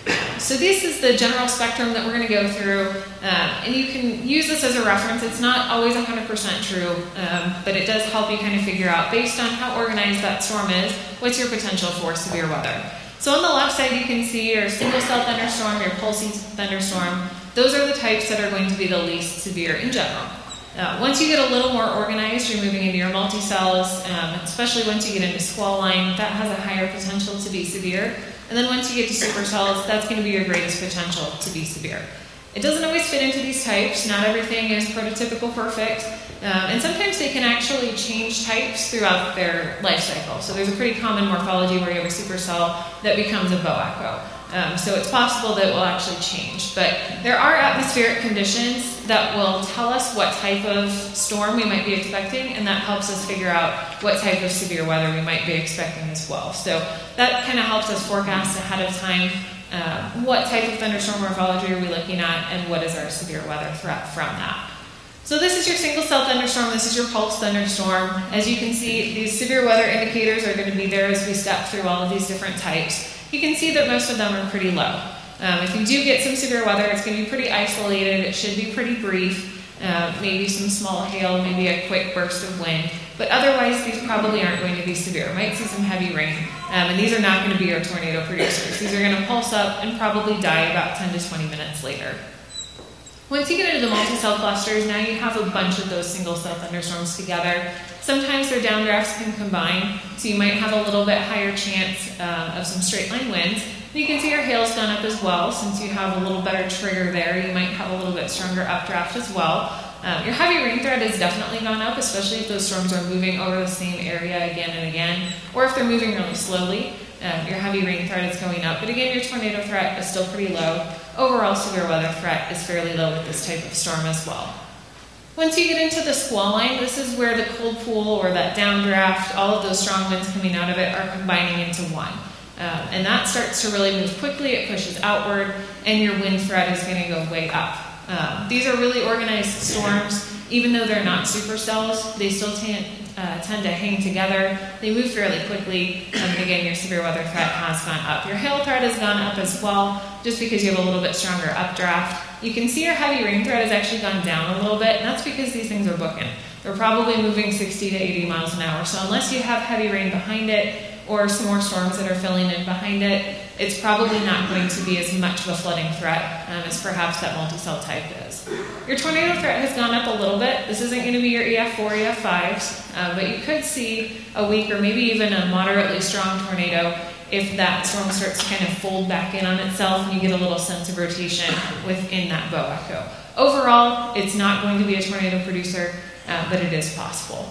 So this is the general spectrum that we're going to go through, um, and you can use this as a reference. It's not always one hundred percent true, um, but it does help you kind of figure out, based on how organized that storm is, what's your potential for severe weather. So on the left side you can see your single cell thunderstorm, your pulsing thunderstorm. Those are the types that are going to be the least severe in general. Uh, once you get a little more organized, you're moving into your multi-cells, um, especially once you get into squall line, that has a higher potential to be severe. And then once you get to supercells, that's going to be your greatest potential to be severe. It doesn't always fit into these types. Not everything is prototypical perfect. Um, and sometimes they can actually change types throughout their life cycle. So there's a pretty common morphology where you have a supercell that becomes a bow echo. Um, so it's possible that it will actually change. But there are atmospheric conditions that will tell us what type of storm we might be expecting, and that helps us figure out what type of severe weather we might be expecting as well. So that kind of helps us forecast ahead of time uh, what type of thunderstorm morphology are we looking at, and what is our severe weather threat from that. So this is your single cell thunderstorm, this is your pulse thunderstorm. As you can see, these severe weather indicators are going to be there as we step through all of these different types. You can see that most of them are pretty low. Um, if you do get some severe weather, it's going to be pretty isolated, it should be pretty brief, uh, maybe some small hail, maybe a quick burst of wind, but otherwise these probably aren't going to be severe. Might see some heavy rain, um, and these are not going to be your tornado producers. These are going to pulse up and probably die about ten to twenty minutes later. Once you get into the multi-cell clusters, now you have a bunch of those single cell thunderstorms together. Sometimes their downdrafts can combine, so you might have a little bit higher chance uh, of some straight line winds. And you can see your hail's gone up as well. Since you have a little better trigger there, you might have a little bit stronger updraft as well. Um, your heavy rain threat has definitely gone up, especially if those storms are moving over the same area again and again, or if they're moving really slowly. Um, your heavy rain threat is going up, but again, your tornado threat is still pretty low. Overall severe weather threat is fairly low with this type of storm as well. Once you get into the squall line, this is where the cold pool or that downdraft, all of those strong winds coming out of it are combining into one. Um, and that starts to really move quickly, it pushes outward, and your wind threat is going to go way up. Um, these are really organized storms. Even though they're not supercells, they still tend, uh, tend to hang together. They move fairly quickly, and again, your severe weather threat has gone up. Your hail threat has gone up as well, just because you have a little bit stronger updraft. You can see your heavy rain threat has actually gone down a little bit, and that's because these things are booking. They're probably moving sixty to eighty miles an hour, so unless you have heavy rain behind it, or some more storms that are filling in behind it, it's probably not going to be as much of a flooding threat um, as perhaps that multi-cell type is. Your tornado threat has gone up a little bit. This isn't going to be your E F four, E F fives, uh, but you could see a weak or maybe even a moderately strong tornado if that storm starts to kind of fold back in on itself and you get a little sense of rotation within that bow echo. Overall, it's not going to be a tornado producer, uh, but it is possible.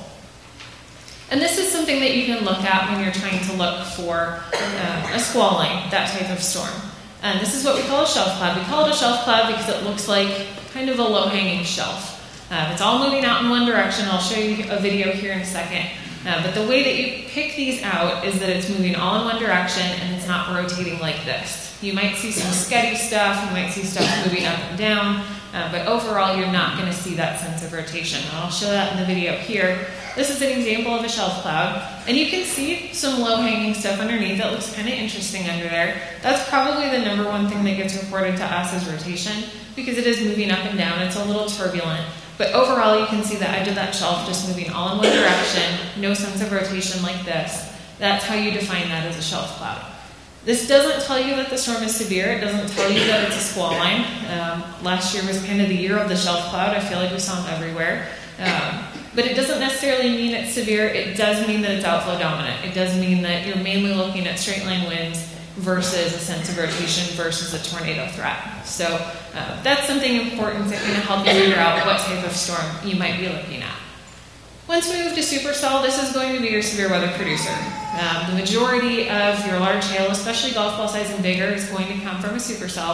And this is something that you can look at when you're trying to look for uh, a squall line, that type of storm. And this is what we call a shelf cloud. We call it a shelf cloud because it looks like kind of a low-hanging shelf. Uh, it's all moving out in one direction. I'll show you a video here in a second. Uh, but the way that you pick these out is that it's moving all in one direction and it's not rotating like this. You might see some sketty stuff, you might see stuff moving up and down, uh, but overall you're not going to see that sense of rotation. And I'll show that in the video here. This is an example of a shelf cloud, and you can see some low-hanging stuff underneath that looks kind of interesting under there. That's probably the number one thing that gets reported to us as rotation, because it is moving up and down. It's a little turbulent, but overall you can see the edge of that shelf just moving all in one direction, no sense of rotation like this. That's how you define that as a shelf cloud. This doesn't tell you that the storm is severe. It doesn't tell you that it's a squall line. Um, last year was kind of the year of the shelf cloud. I feel like we saw them everywhere. Um, But it doesn't necessarily mean it's severe. It does mean that it's outflow dominant. It does mean that you're mainly looking at straight line winds versus a sense of rotation versus a tornado threat. So uh, that's something important to kind of help you figure out what type of storm you might be looking at. Once we move to supercell, this is going to be your severe weather producer. Um, the majority of your large hail, especially golf ball size and bigger, is going to come from a supercell.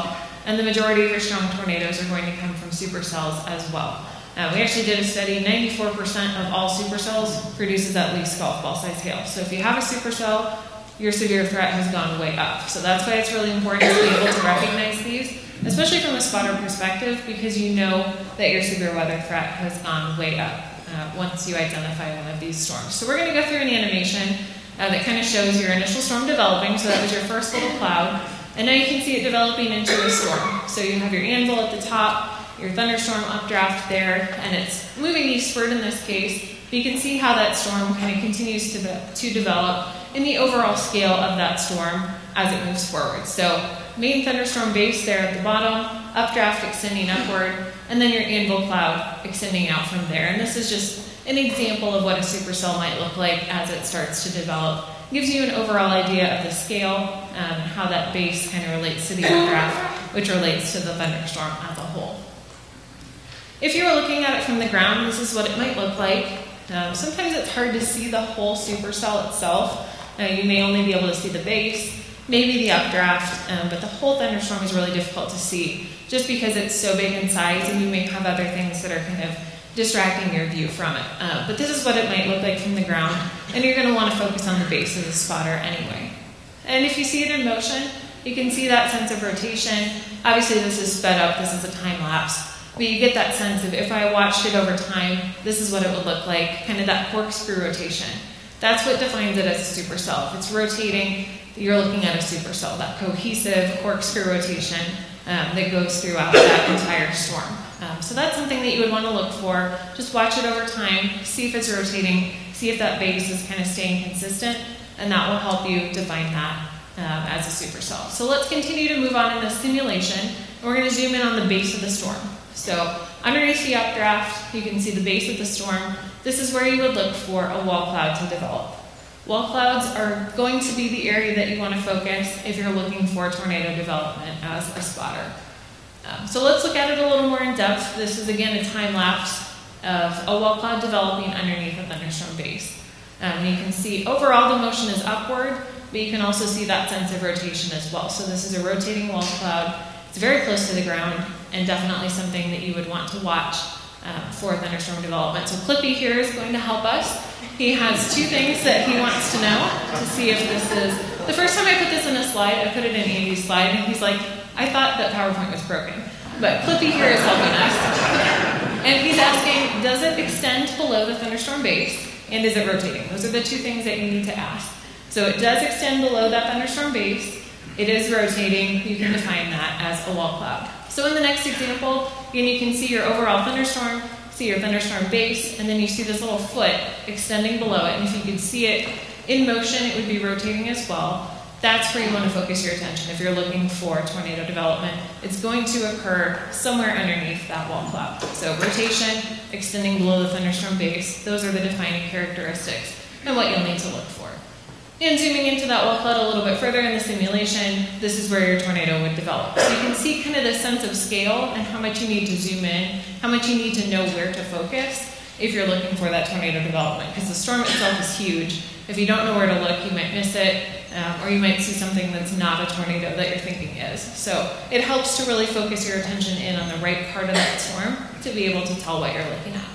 and the majority of your strong tornadoes are going to come from supercells as well. Uh, we actually did a study, ninety-four percent of all supercells produces at least golf ball size hail. So if you have a supercell, your severe threat has gone way up. So that's why it's really important to be able to recognize these, especially from a spotter perspective, because you know that your severe weather threat has gone way up uh, once you identify one of these storms. So we're going to go through an animation uh, that kind of shows your initial storm developing. So that was your first little cloud. And now you can see it developing into a storm. So you have your anvil at the top, your thunderstorm updraft there, and it's moving eastward in this case. But you can see how that storm kind of continues to, de to develop in the overall scale of that storm as it moves forward. So main thunderstorm base there at the bottom, updraft extending upward, and then your anvil cloud extending out from there. And this is just an example of what a supercell might look like as it starts to develop. It gives you an overall idea of the scale and how that base kind of relates to the updraft, which relates to the thunderstorm as a whole. If you were looking at it from the ground, this is what it might look like. Um, sometimes it's hard to see the whole supercell itself. Uh, you may only be able to see the base, maybe the updraft, um, but the whole thunderstorm is really difficult to see just because it's so big in size, and you may have other things that are kind of distracting your view from it. Uh, but this is what it might look like from the ground, and you're going to want to focus on the base of the spotter anyway. And if you see it in motion, you can see that sense of rotation. Obviously this is sped up, this is a time lapse. But you get that sense of, if I watched it over time, this is what it would look like, kind of that corkscrew rotation. That's what defines it as a supercell. If it's rotating, you're looking at a supercell, that cohesive corkscrew rotation um, that goes throughout that entire storm. Um, so that's something that you would want to look for. Just watch it over time, see if it's rotating, see if that base is kind of staying consistent, and that will help you define that um, as a supercell. So let's continue to move on in this simulation, and we're going to zoom in on the base of the storm. So underneath the updraft, you can see the base of the storm. This is where you would look for a wall cloud to develop. Wall clouds are going to be the area that you want to focus if you're looking for tornado development as a spotter. Um, so let's look at it a little more in depth. This is again a time lapse of a wall cloud developing underneath a thunderstorm base. Um, you can see overall the motion is upward, but you can also see that sense of rotation as well. So this is a rotating wall cloud. It's very close to the ground, and definitely something that you would want to watch uh, for thunderstorm development. So Clippy here is going to help us. He has two things that he wants to know to see if this is... The first time I put this in a slide, I put it in Andy's slide, and he's like, I thought that PowerPoint was broken. But Clippy here is helping us. And he's asking, does it extend below the thunderstorm base, and is it rotating? Those are the two things that you need to ask. So it does extend below that thunderstorm base. It is rotating. You can define that as a wall cloud. So in the next example, again, you can see your overall thunderstorm, see your thunderstorm base, and then you see this little foot extending below it. And if you could see it in motion, it would be rotating as well. That's where you want to focus your attention if you're looking for tornado development. It's going to occur somewhere underneath that wall cloud. So rotation, extending below the thunderstorm base, those are the defining characteristics and what you'll need to look for. And zooming into that wall cloud a little bit further in the simulation, this is where your tornado would develop. So you can see kind of the sense of scale and how much you need to zoom in, how much you need to know where to focus if you're looking for that tornado development, because the storm itself is huge. If you don't know where to look, you might miss it, um, or you might see something that's not a tornado that you're thinking is. So it helps to really focus your attention in on the right part of that storm to be able to tell what you're looking at.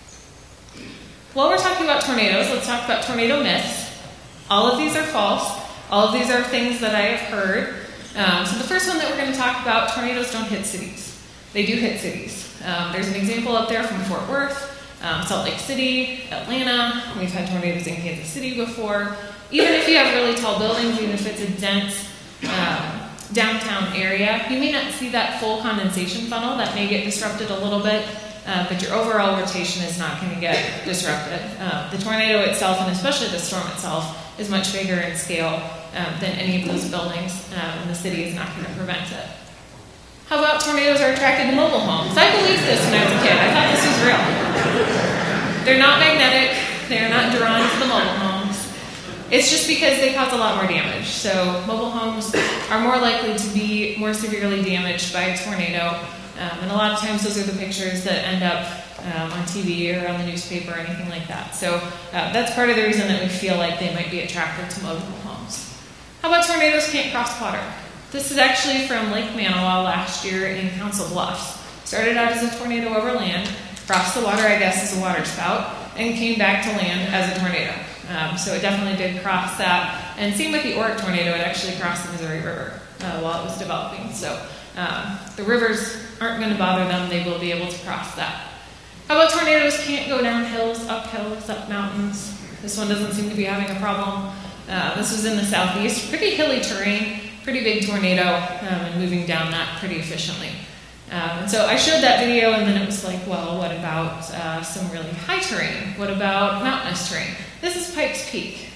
While we're talking about tornadoes, let's talk about tornado myths. All of these are false. All of these are things that I have heard. Um, so the first one that we're going to talk about, tornadoes don't hit cities. They do hit cities. Um, there's an example up there from Fort Worth, um, Salt Lake City, Atlanta. We've had tornadoes in Kansas City before. Even if you have really tall buildings, even if it's a dense um, downtown area, you may not see that full condensation funnel. That may get disrupted a little bit. Uh, but your overall rotation is not going to get disrupted. Uh, the tornado itself, and especially the storm itself, is much bigger in scale um, than any of those buildings, um, and the city is not going to prevent it. How about tornadoes are attracted to mobile homes? I believed this when I was a kid. I thought this was real. They're not magnetic. They're not drawn to the mobile homes. It's just because they cause a lot more damage. So mobile homes are more likely to be more severely damaged by a tornado. Um, and a lot of times those are the pictures that end up um, on T V or on the newspaper or anything like that. So uh, that's part of the reason that we feel like they might be attracted to mobile homes. How about tornadoes can't cross water? This is actually from Lake Manawa last year in Council Bluffs. Started out as a tornado over land, crossed the water, I guess, as a water spout, and came back to land as a tornado. Um, so it definitely did cross that. And same with the Oric tornado, it actually crossed the Missouri River uh, while it was developing. So um, the rivers aren't going to bother them, they will be able to cross that. How about tornadoes can't go down hills, up hills, up mountains? This one doesn't seem to be having a problem. Uh, this was in the southeast, pretty hilly terrain, pretty big tornado, um, and moving down that pretty efficiently. Um, and so I showed that video, and then it was like, well, what about uh, some really high terrain? What about mountainous terrain? This is Pikes Peak.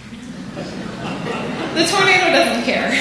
The tornado doesn't care.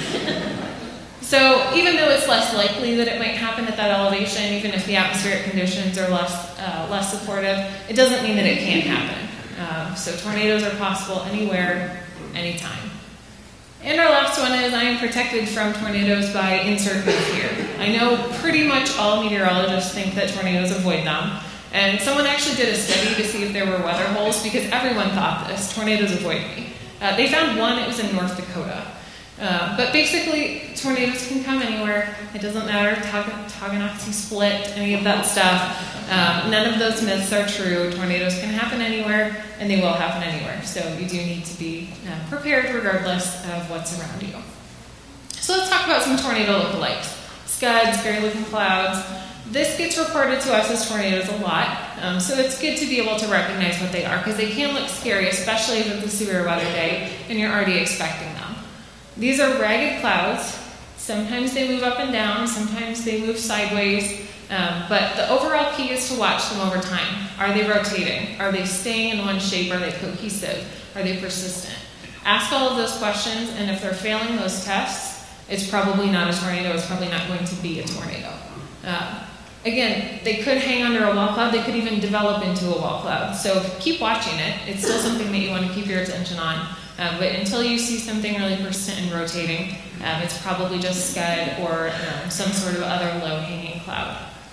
So even though it's less likely that it might happen at that elevation, even if the atmospheric conditions are less, uh, less supportive, it doesn't mean that it can't happen. Um, so tornadoes are possible anywhere, anytime. And our last one is I am protected from tornadoes by insert move here. I know pretty much all meteorologists think that tornadoes avoid them. And someone actually did a study to see if there were weather holes because everyone thought this, tornadoes avoid me. Uh, they found one, it was in North Dakota. Uh, but basically, tornadoes can come anywhere. It doesn't matter, Tonganoxie split, any of that stuff. Um, none of those myths are true. Tornadoes can happen anywhere, and they will happen anywhere. So you do need to be uh, prepared regardless of what's around you. So let's talk about some tornado lookalikes. Scuds, scary-looking clouds. This gets reported to us as tornadoes a lot, um, so it's good to be able to recognize what they are, because they can look scary, especially if it's a severe weather day and you're already expecting them. These are ragged clouds. Sometimes they move up and down, sometimes they move sideways, um, but the overall key is to watch them over time. Are they rotating? Are they staying in one shape? Are they cohesive? Are they persistent? Ask all of those questions, and if they're failing those tests, it's probably not a tornado, it's probably not going to be a tornado. Uh, again, they could hang under a wall cloud, they could even develop into a wall cloud. So keep watching it, it's still something that you want to keep your attention on. Uh, but until you see something really persistent and rotating, um, it's probably just scud or um, some sort of other low-hanging cloud.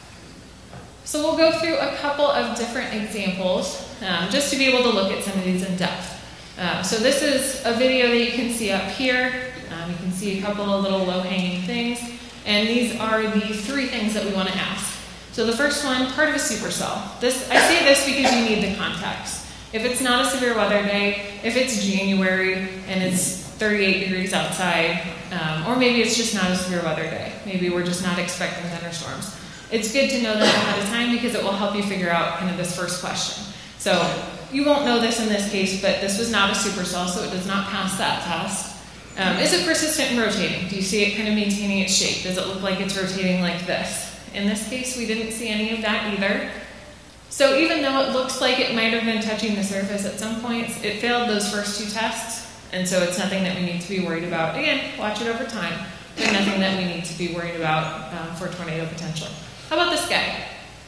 So we'll go through a couple of different examples um, just to be able to look at some of these in depth. Uh, so this is a video that you can see up here. Um, you can see a couple of little low-hanging things. And these are the three things that we want to ask. So the first one, part of a supercell. This, I say this because you need the context. If it's not a severe weather day, if it's January and it's thirty-eight degrees outside, um, or maybe it's just not a severe weather day, maybe we're just not expecting thunderstorms, it's good to know that ahead of time because it will help you figure out kind of this first question. So you won't know this in this case, but this was not a supercell, so it does not pass that test. Um, is it persistent and rotating? Do you see it kind of maintaining its shape? Does it look like it's rotating like this? In this case, we didn't see any of that either. So even though it looks like it might have been touching the surface at some points, it failed those first two tests, and so it's nothing that we need to be worried about. Again, watch it over time, but nothing that we need to be worried about um, for tornado potential. How about this guy?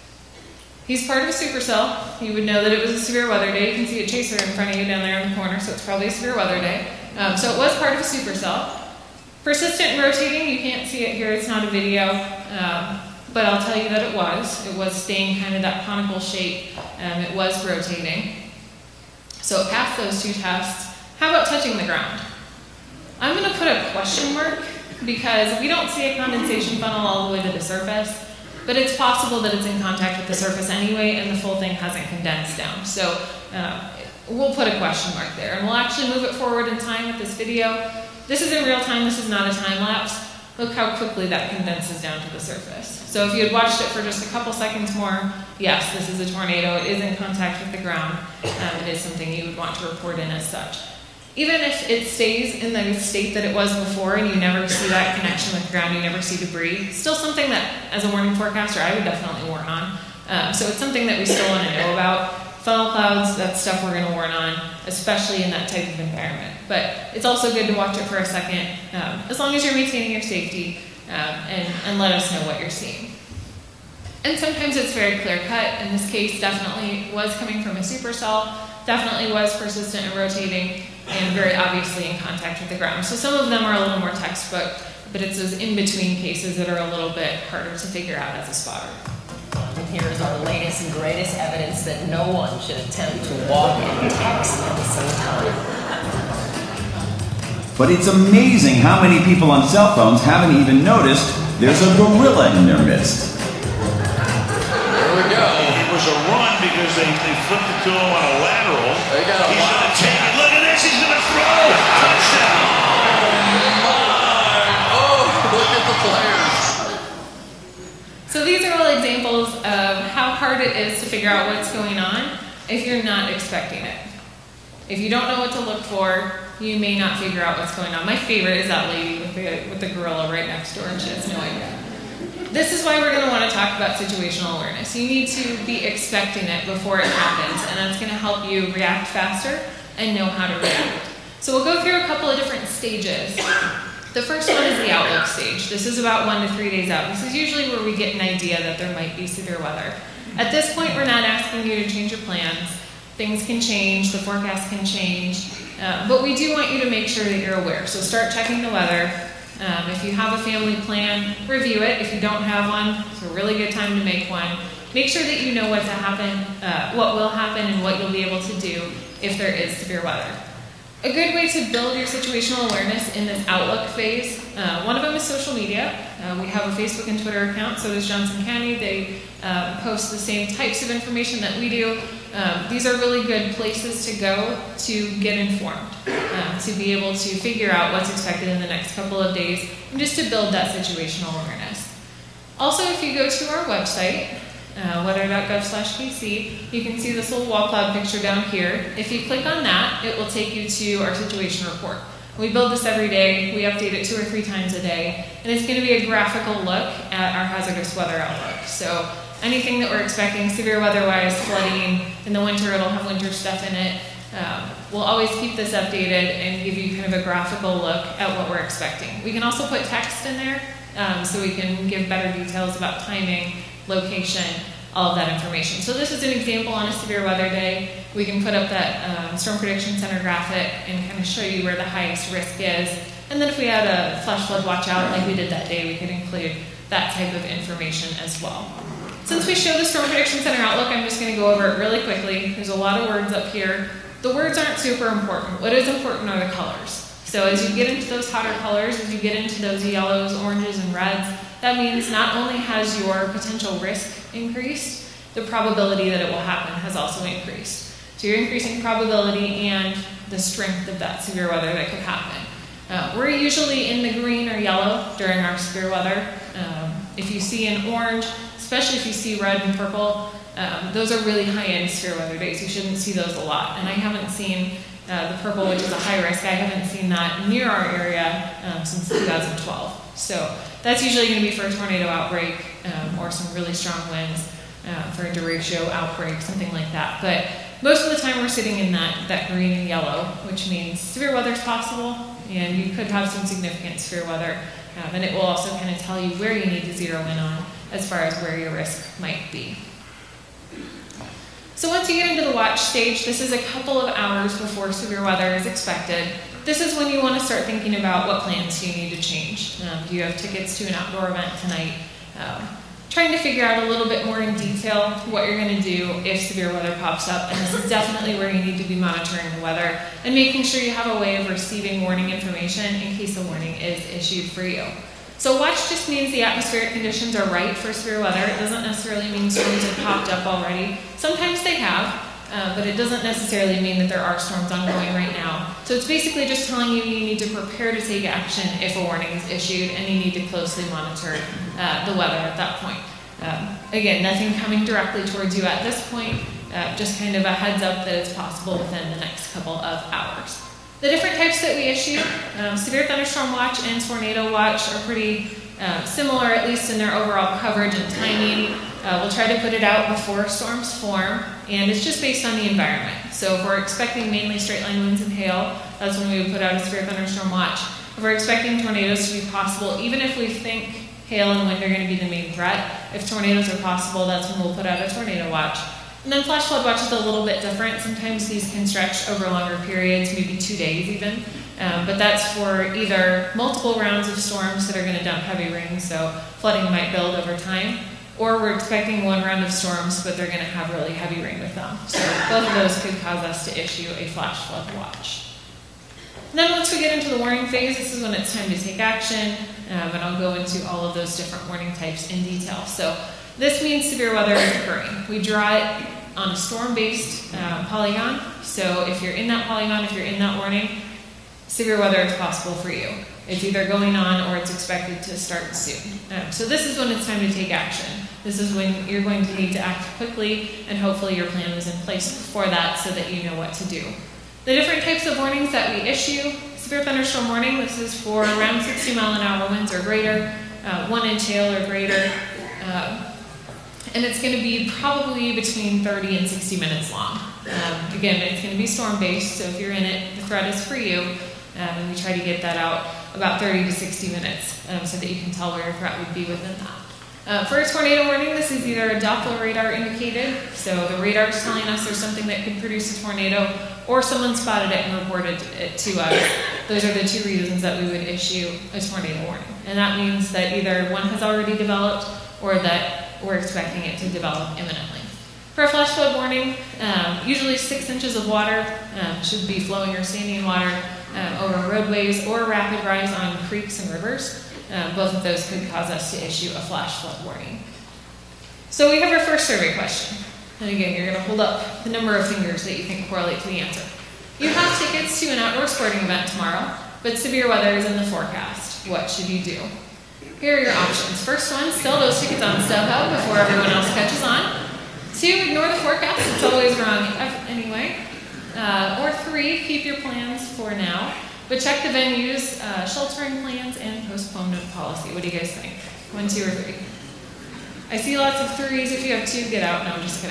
He's part of a supercell. You would know that it was a severe weather day. You can see a chaser in front of you down there in the corner, so it's probably a severe weather day. Um, so it was part of a supercell. Persistent and rotating, you can't see it here, it's not a video. Um, But I'll tell you that it was. It was staying kind of that conical shape. Um, it was rotating. So it passed those two tests. How about touching the ground? I'm going to put a question mark because we don't see a condensation funnel all the way to the surface, but it's possible that it's in contact with the surface anyway and the full thing hasn't condensed down. So uh, we'll put a question mark there, and we'll actually move it forward in time with this video. This is in real time. This is not a time lapse. Look how quickly that condenses down to the surface. So if you had watched it for just a couple seconds more, yes, this is a tornado. It is in contact with the ground. Um, it is something you would want to report in as such. Even if it stays in the state that it was before and you never see that connection with the ground, you never see debris, still something that, as a warning forecaster, I would definitely warn on. Um, so it's something that we still want to know about. Funnel clouds, that's stuff we're going to warn on, especially in that type of environment. But it's also good to watch it for a second, um, as long as you're maintaining your safety, um, and, and let us know what you're seeing. And sometimes it's very clear cut. In this case, definitely was coming from a supercell, definitely was persistent and rotating, and very obviously in contact with the ground. So some of them are a little more textbook, but it's those in-between cases that are a little bit harder to figure out as a spotter. And here is our latest and greatest evidence that no one should attempt to walk and text at the same time. But it's amazing how many people on cell phones haven't even noticed there's a gorilla in their midst. There we go. It was a run because they, they flipped it to him on a lateral. They got a He's lot going to of take it. Look at this. He's going to throw. Touchdown. Oh, look at the players. So these are all examples of how hard it is to figure out what's going on if you're not expecting it. If you don't know what to look for, you may not figure out what's going on. My favorite is that lady with the, with the gorilla right next door, and she has no idea. This is why we're going to want to talk about situational awareness. You need to be expecting it before it happens, and that's going to help you react faster and know how to react. So we'll go through a couple of different stages. The first one is the outlook stage. This is about one to three days out. This is usually where we get an idea that there might be severe weather. At this point, we're not asking you to change your plans. Things can change, the forecast can change, uh, but we do want you to make sure that you're aware. So start checking the weather. Um, if you have a family plan, review it. If you don't have one, it's a really good time to make one. Make sure that you know what to happen, uh, what will happen, and what you'll be able to do if there is severe weather. A good way to build your situational awareness in this outlook phase, uh, one of them is social media. Uh, we have a Facebook and Twitter account, so does Johnson County. They um, post the same types of information that we do. Um, these are really good places to go to get informed, um, to be able to figure out what's expected in the next couple of days, and just to build that situational awareness. Also, if you go to our website, uh, weather dot gov slash K C, you can see this little wall cloud picture down here. If you click on that, it will take you to our situation report. We build this every day. We update it two or three times a day, and it's going to be a graphical look at our hazardous weather outlook. So anything that we're expecting, severe weather-wise, flooding, in the winter it'll have winter stuff in it. Um, we'll always keep this updated and give you kind of a graphical look at what we're expecting. We can also put text in there, um, so we can give better details about timing, location, all of that information. So this is an example on a severe weather day. We can put up that um, Storm Prediction Center graphic and kind of show you where the highest risk is. And then if we had a flash flood watch out like we did that day, we could include that type of information as well. Since we show the Storm Prediction Center outlook, I'm just going to go over it really quickly. There's a lot of words up here. The words aren't super important. What is important are the colors. So as you get into those hotter colors, as you get into those yellows, oranges, and reds, that means not only has your potential risk increased, the probability that it will happen has also increased. So you're increasing probability and the strength of that severe weather that could happen. Uh, we're usually in the green or yellow during our severe weather. Um, if you see an orange, especially if you see red and purple, um, those are really high-end severe weather days. You shouldn't see those a lot. And I haven't seen uh, the purple, which is a high risk, I haven't seen that near our area um, since two thousand twelve. So that's usually going to be for a tornado outbreak um, or some really strong winds uh, for a derecho outbreak, something like that. But most of the time we're sitting in that, that green and yellow, which means severe weather is possible, and you could have some significant severe weather. Um, and it will also kind of tell you where you need to zero in on as far as where your risk might be. So once you get into the watch stage, this is a couple of hours before severe weather is expected. This is when you want to start thinking about what plans do you need to change. Um, do you have tickets to an outdoor event tonight? Um, trying to figure out a little bit more in detail what you're going to do if severe weather pops up, and this is definitely where you need to be monitoring the weather and making sure you have a way of receiving warning information in case a warning is issued for you. So watch just means the atmospheric conditions are right for severe weather. It doesn't necessarily mean storms have popped up already. Sometimes they have, uh, but it doesn't necessarily mean that there are storms ongoing right now. So it's basically just telling you you need to prepare to take action if a warning is issued, and you need to closely monitor uh, the weather at that point. Um, again, nothing coming directly towards you at this point, uh, just kind of a heads up that it's possible within the next couple of hours. The different types that we issue, um, severe thunderstorm watch and tornado watch are pretty uh, similar, at least in their overall coverage and timing. Uh, we'll try to put it out before storms form, and it's just based on the environment. So if we're expecting mainly straight line winds and hail, that's when we would put out a severe thunderstorm watch. If we're expecting tornadoes to be possible, even if we think hail and wind are going to be the main threat, if tornadoes are possible, that's when we'll put out a tornado watch. And then flash flood watch is a little bit different. Sometimes these can stretch over longer periods, maybe two days even. Um, but that's for either multiple rounds of storms that are going to dump heavy rain, so flooding might build over time, or we're expecting one round of storms, but they're going to have really heavy rain with them. So both of those could cause us to issue a flash flood watch. And then once we get into the warning phase, this is when it's time to take action, um, and I'll go into all of those different warning types in detail. So this means severe weather is occurring. We draw it on a storm-based uh, polygon, so if you're in that polygon, if you're in that warning, severe weather is possible for you. It's either going on or it's expected to start soon. Um, so this is when it's time to take action. This is when you're going to need to act quickly, and hopefully your plan was in place before that so that you know what to do. The different types of warnings that we issue: severe thunderstorm warning, this is for around sixty mile an hour winds or greater, uh, one inch hail or greater, uh, and it's going to be probably between thirty and sixty minutes long. Um, again, it's going to be storm-based, so if you're in it, the threat is for you, um, and we try to get that out about thirty to sixty minutes um, so that you can tell where your threat would be within that. Uh, for a tornado warning, this is either a Doppler radar indicated, so the radar is telling us there's something that could produce a tornado, or someone spotted it and reported it to us. Those are the two reasons that we would issue a tornado warning. And that means that either one has already developed or that we're expecting it to develop imminently. For a flash flood warning, um, usually six inches of water um, should be flowing or standing water um, over roadways or rapid rise on creeks and rivers. Um, both of those could cause us to issue a flash flood warning. So we have our first survey question. And again, you're going to hold up the number of fingers that you think correlate to the answer. You have tickets to an outdoor sporting event tomorrow, but severe weather is in the forecast. What should you do? Here are your options. First one, sell those tickets on StubHub before everyone else catches on. Two, ignore the forecast. It's always wrong anyway. Uh, or three, keep your plans for now, but check the venue's uh, sheltering plans and postponement policy. What do you guys think? One, two, or three? I see lots of threes. If you have two, get out. No, I'm just kidding.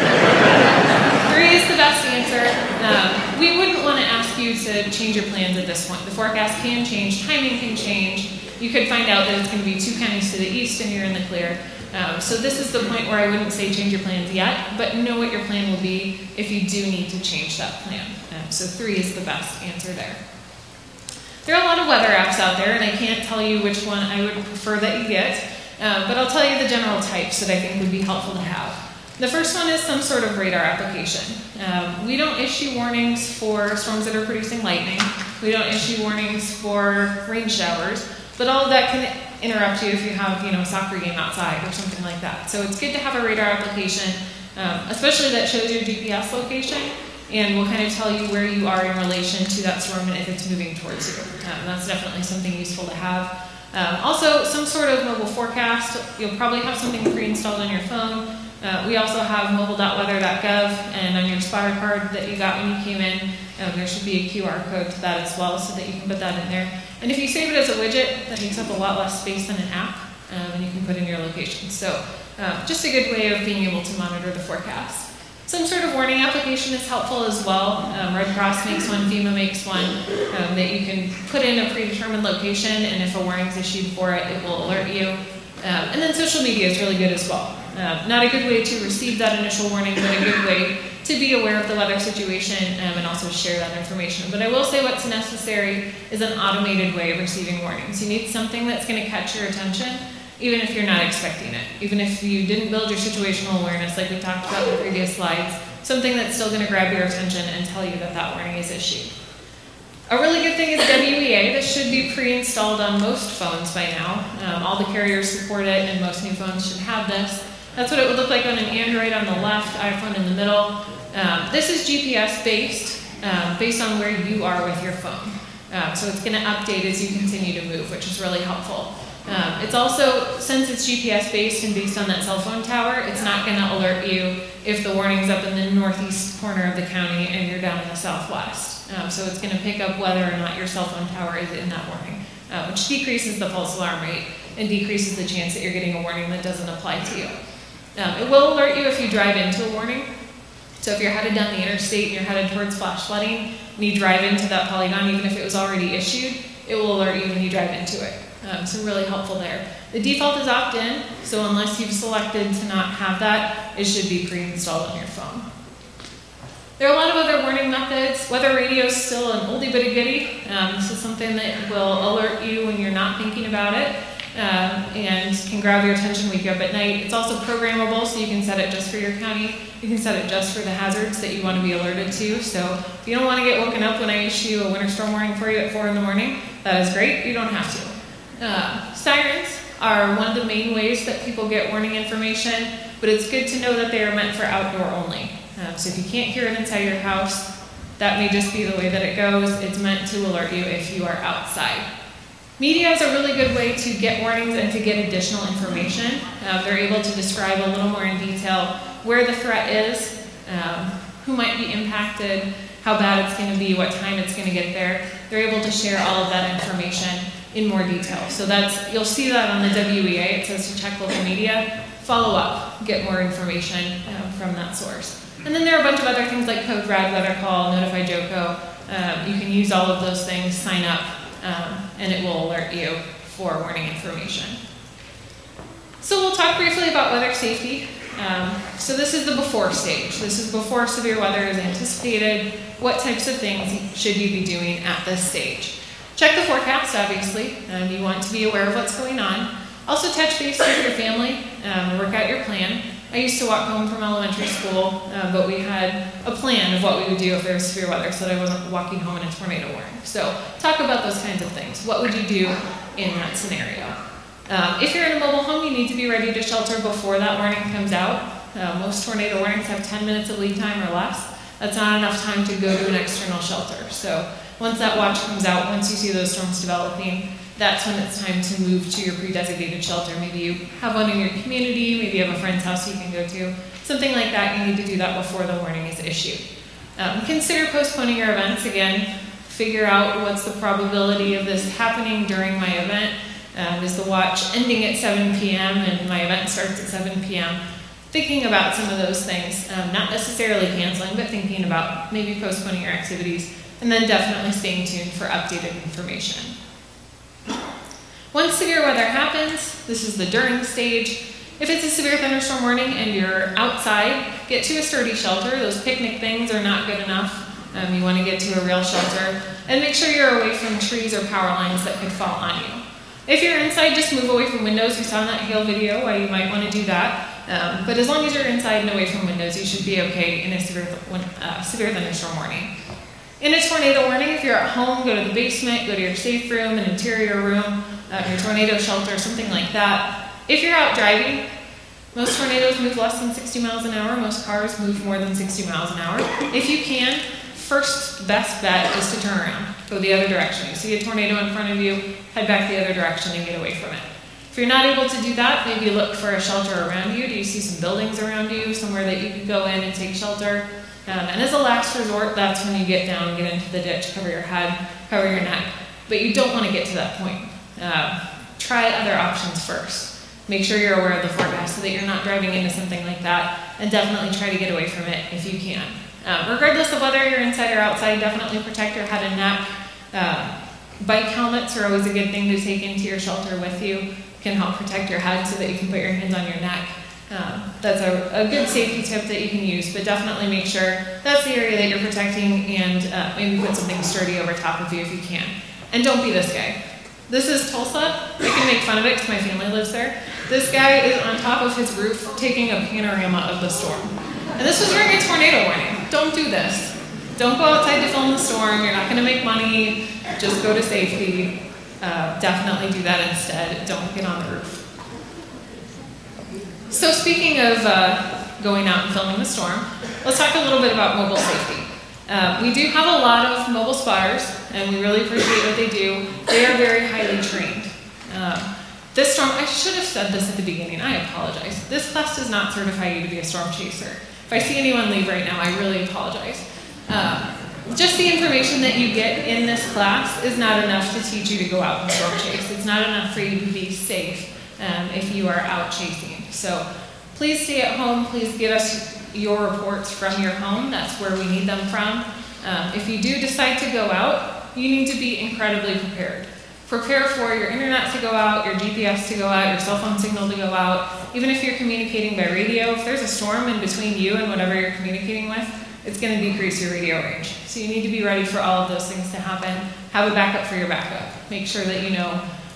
Three is the best answer. Um, we wouldn't want to ask you to change your plans at this point. The forecast can change, timing can change. You could find out that it's going to be two counties to the east and you're in the clear. Um, so this is the point where I wouldn't say change your plans yet, but know what your plan will be if you do need to change that plan. Um, so three is the best answer there. There are a lot of weather apps out there, and I can't tell you which one I would prefer that you get, um, but I'll tell you the general types that I think would be helpful to have. The first one is some sort of radar application. Um, we don't issue warnings for storms that are producing lightning. We don't issue warnings for rain showers, but all of that can interrupt you if you have, you know, a soccer game outside or something like that. So it's good to have a radar application, um, especially that shows your G P S location and will kind of tell you where you are in relation to that storm and if it's moving towards you. Um, that's definitely something useful to have. Um, also, some sort of mobile forecast. You'll probably have something pre-installed on your phone. Uh, we also have mobile dot weather dot gov, and on your spotter card that you got when you came in, um, there should be a Q R code to that as well, so that you can put that in there. And if you save it as a widget, that takes up a lot less space than an app, um, and you can put in your location. So um, just a good way of being able to monitor the forecast. Some sort of warning application is helpful as well. Um, Red Cross makes one, FEMA makes one, um, that you can put in a predetermined location, and if a warning is issued for it, it will alert you. Um, and then social media is really good as well. Uh, not a good way to receive that initial warning, but a good way to be aware of the weather situation um, and also share that information. But I will say what's necessary is an automated way of receiving warnings. You need something that's going to catch your attention, even if you're not expecting it. Even if you didn't build your situational awareness like we talked about in the previous slides, something that's still going to grab your attention and tell you that that warning is issued. A really good thing is W E A. This should be pre-installed on most phones by now. Um, all the carriers support it, and most new phones should have this. That's what it would look like on an Android on the left, iPhone in the middle. Um, this is G P S based, um, based on where you are with your phone. Um, so it's going to update as you continue to move, which is really helpful. Um, it's also, since it's G P S based and based on that cell phone tower, it's not going to alert you if the warning's up in the northeast corner of the county and you're down in the southwest. Um, so it's going to pick up whether or not your cell phone tower is in that warning, uh, which decreases the false alarm rate and decreases the chance that you're getting a warning that doesn't apply to you. Um, it will alert you if you drive into a warning. So if you're headed down the interstate and you're headed towards flash flooding and you drive into that polygon, even if it was already issued, it will alert you when you drive into it. Um, so really helpful there. The default is opt-in, so unless you've selected to not have that, it should be pre-installed on your phone. There are a lot of other warning methods. Weather radio is still an oldie but a goodie. Um, this is something that will alert you when you're not thinking about it. um, and can grab your attention, wake you up at night. It's also programmable, so you can set it just for your county. You can set it just for the hazards that you want to be alerted to. So if you don't want to get woken up when I issue a winter storm warning for you at four in the morning, that is great. You don't have to. Uh, sirens are one of the main ways that people get warning information, but it's good to know that they are meant for outdoor only. Um, so if you can't hear it inside your house, that may just be the way that it goes. It's meant to alert you if you are outside. Media is a really good way to get warnings and to get additional information. Uh, they're able to describe a little more in detail where the threat is, um, who might be impacted, how bad it's going to be, what time it's going to get there. They're able to share all of that information in more detail. So that's, you'll see that on the W E A. It says to check local media, follow up, get more information um, from that source. And then there are a bunch of other things like Code Red, Weather Call, Notify Joco. Um, you can use all of those things, sign up, um, and it will alert you for warning information. So we'll talk briefly about weather safety. Um, so this is the before stage. This is before severe weather is anticipated. What types of things should you be doing at this stage? Check the forecast, obviously. Um, you want to be aware of what's going on. Also touch base with your family um, and work out your plan. I used to walk home from elementary school, uh, but we had a plan of what we would do if there was severe weather so that I wasn't walking home in a tornado warning. So talk about those kinds of things. What would you do in that scenario? Um, if you're in a mobile home, you need to be ready to shelter before that warning comes out. Uh, most tornado warnings have ten minutes of lead time or less. That's not enough time to go to an external shelter. So once that watch comes out, once you see those storms developing, that's when it's time to move to your pre-designated shelter. Maybe you have one in your community, maybe you have a friend's house you can go to. Something like that, you need to do that before the warning is issued. Um, consider postponing your events. Again, figure out what's the probability of this happening during my event. Um, is the watch ending at seven p m and my event starts at seven p m? Thinking about some of those things, um, not necessarily canceling, but thinking about maybe postponing your activities, and then definitely staying tuned for updated information. Once severe weather happens, this is the during stage. If it's a severe thunderstorm warning and you're outside, get to a sturdy shelter. Those picnic things are not good enough. Um, you want to get to a real shelter. And make sure you're away from trees or power lines that could fall on you. If you're inside, just move away from windows. We saw in that hail video why you might want to do that. Um, but as long as you're inside and away from windows, you should be okay in a severe, uh, severe thunderstorm warning. In a tornado warning, if you're at home, go to the basement, go to your safe room, an interior room, uh, your tornado shelter, something like that. If you're out driving, most tornadoes move less than sixty miles an hour. Most cars move more than sixty miles an hour. If you can, first best bet is to turn around, go the other direction. You see a tornado in front of you, head back the other direction and get away from it. If you're not able to do that, maybe look for a shelter around you. Do you see some buildings around you, somewhere that you can go in and take shelter? Um, and as a last resort, that's when you get down and get into the ditch, cover your head, cover your neck. But you don't want to get to that point. Uh, try other options first. Make sure you're aware of the forecast so that you're not driving into something like that, and definitely try to get away from it if you can. Uh, regardless of whether you're inside or outside, definitely protect your head and neck. Uh, bike helmets are always a good thing to take into your shelter with you. Can help protect your head so that you can put your hands on your neck. Um, that's a, a good safety tip that you can use, but definitely make sure that's the area that you're protecting, and uh, maybe put something sturdy over top of you if you can. And don't be this guy. This is Tulsa. I can make fun of it because my family lives there. This guy is on top of his roof taking a panorama of the storm. And this was during a tornado warning. Don't do this. Don't go outside to film the storm. You're not going to make money. Just go to safety. Uh, definitely do that instead. Don't get on the roof. So speaking of uh, going out and filming the storm, let's talk a little bit about mobile safety. Uh, we do have a lot of mobile spotters, and we really appreciate what they do. They are very highly trained. Um, this storm, I should have said this at the beginning, I apologize. This class does not certify you to be a storm chaser. If I see anyone leave right now, I really apologize. Um, just the information that you get in this class is not enough to teach you to go out and storm chase. It's not enough for you to be safe um, if you are out chasing. So please stay at home. Please give us your reports from your home. That's where we need them from. Um, if you do decide to go out, you need to be incredibly prepared. Prepare for your internet to go out, your G P S to go out, your cell phone signal to go out. Even if you're communicating by radio, if there's a storm in between you and whatever you're communicating with, it's going to decrease your radio range. So you need to be ready for all of those things to happen. Have a backup for your backup. Make sure that you know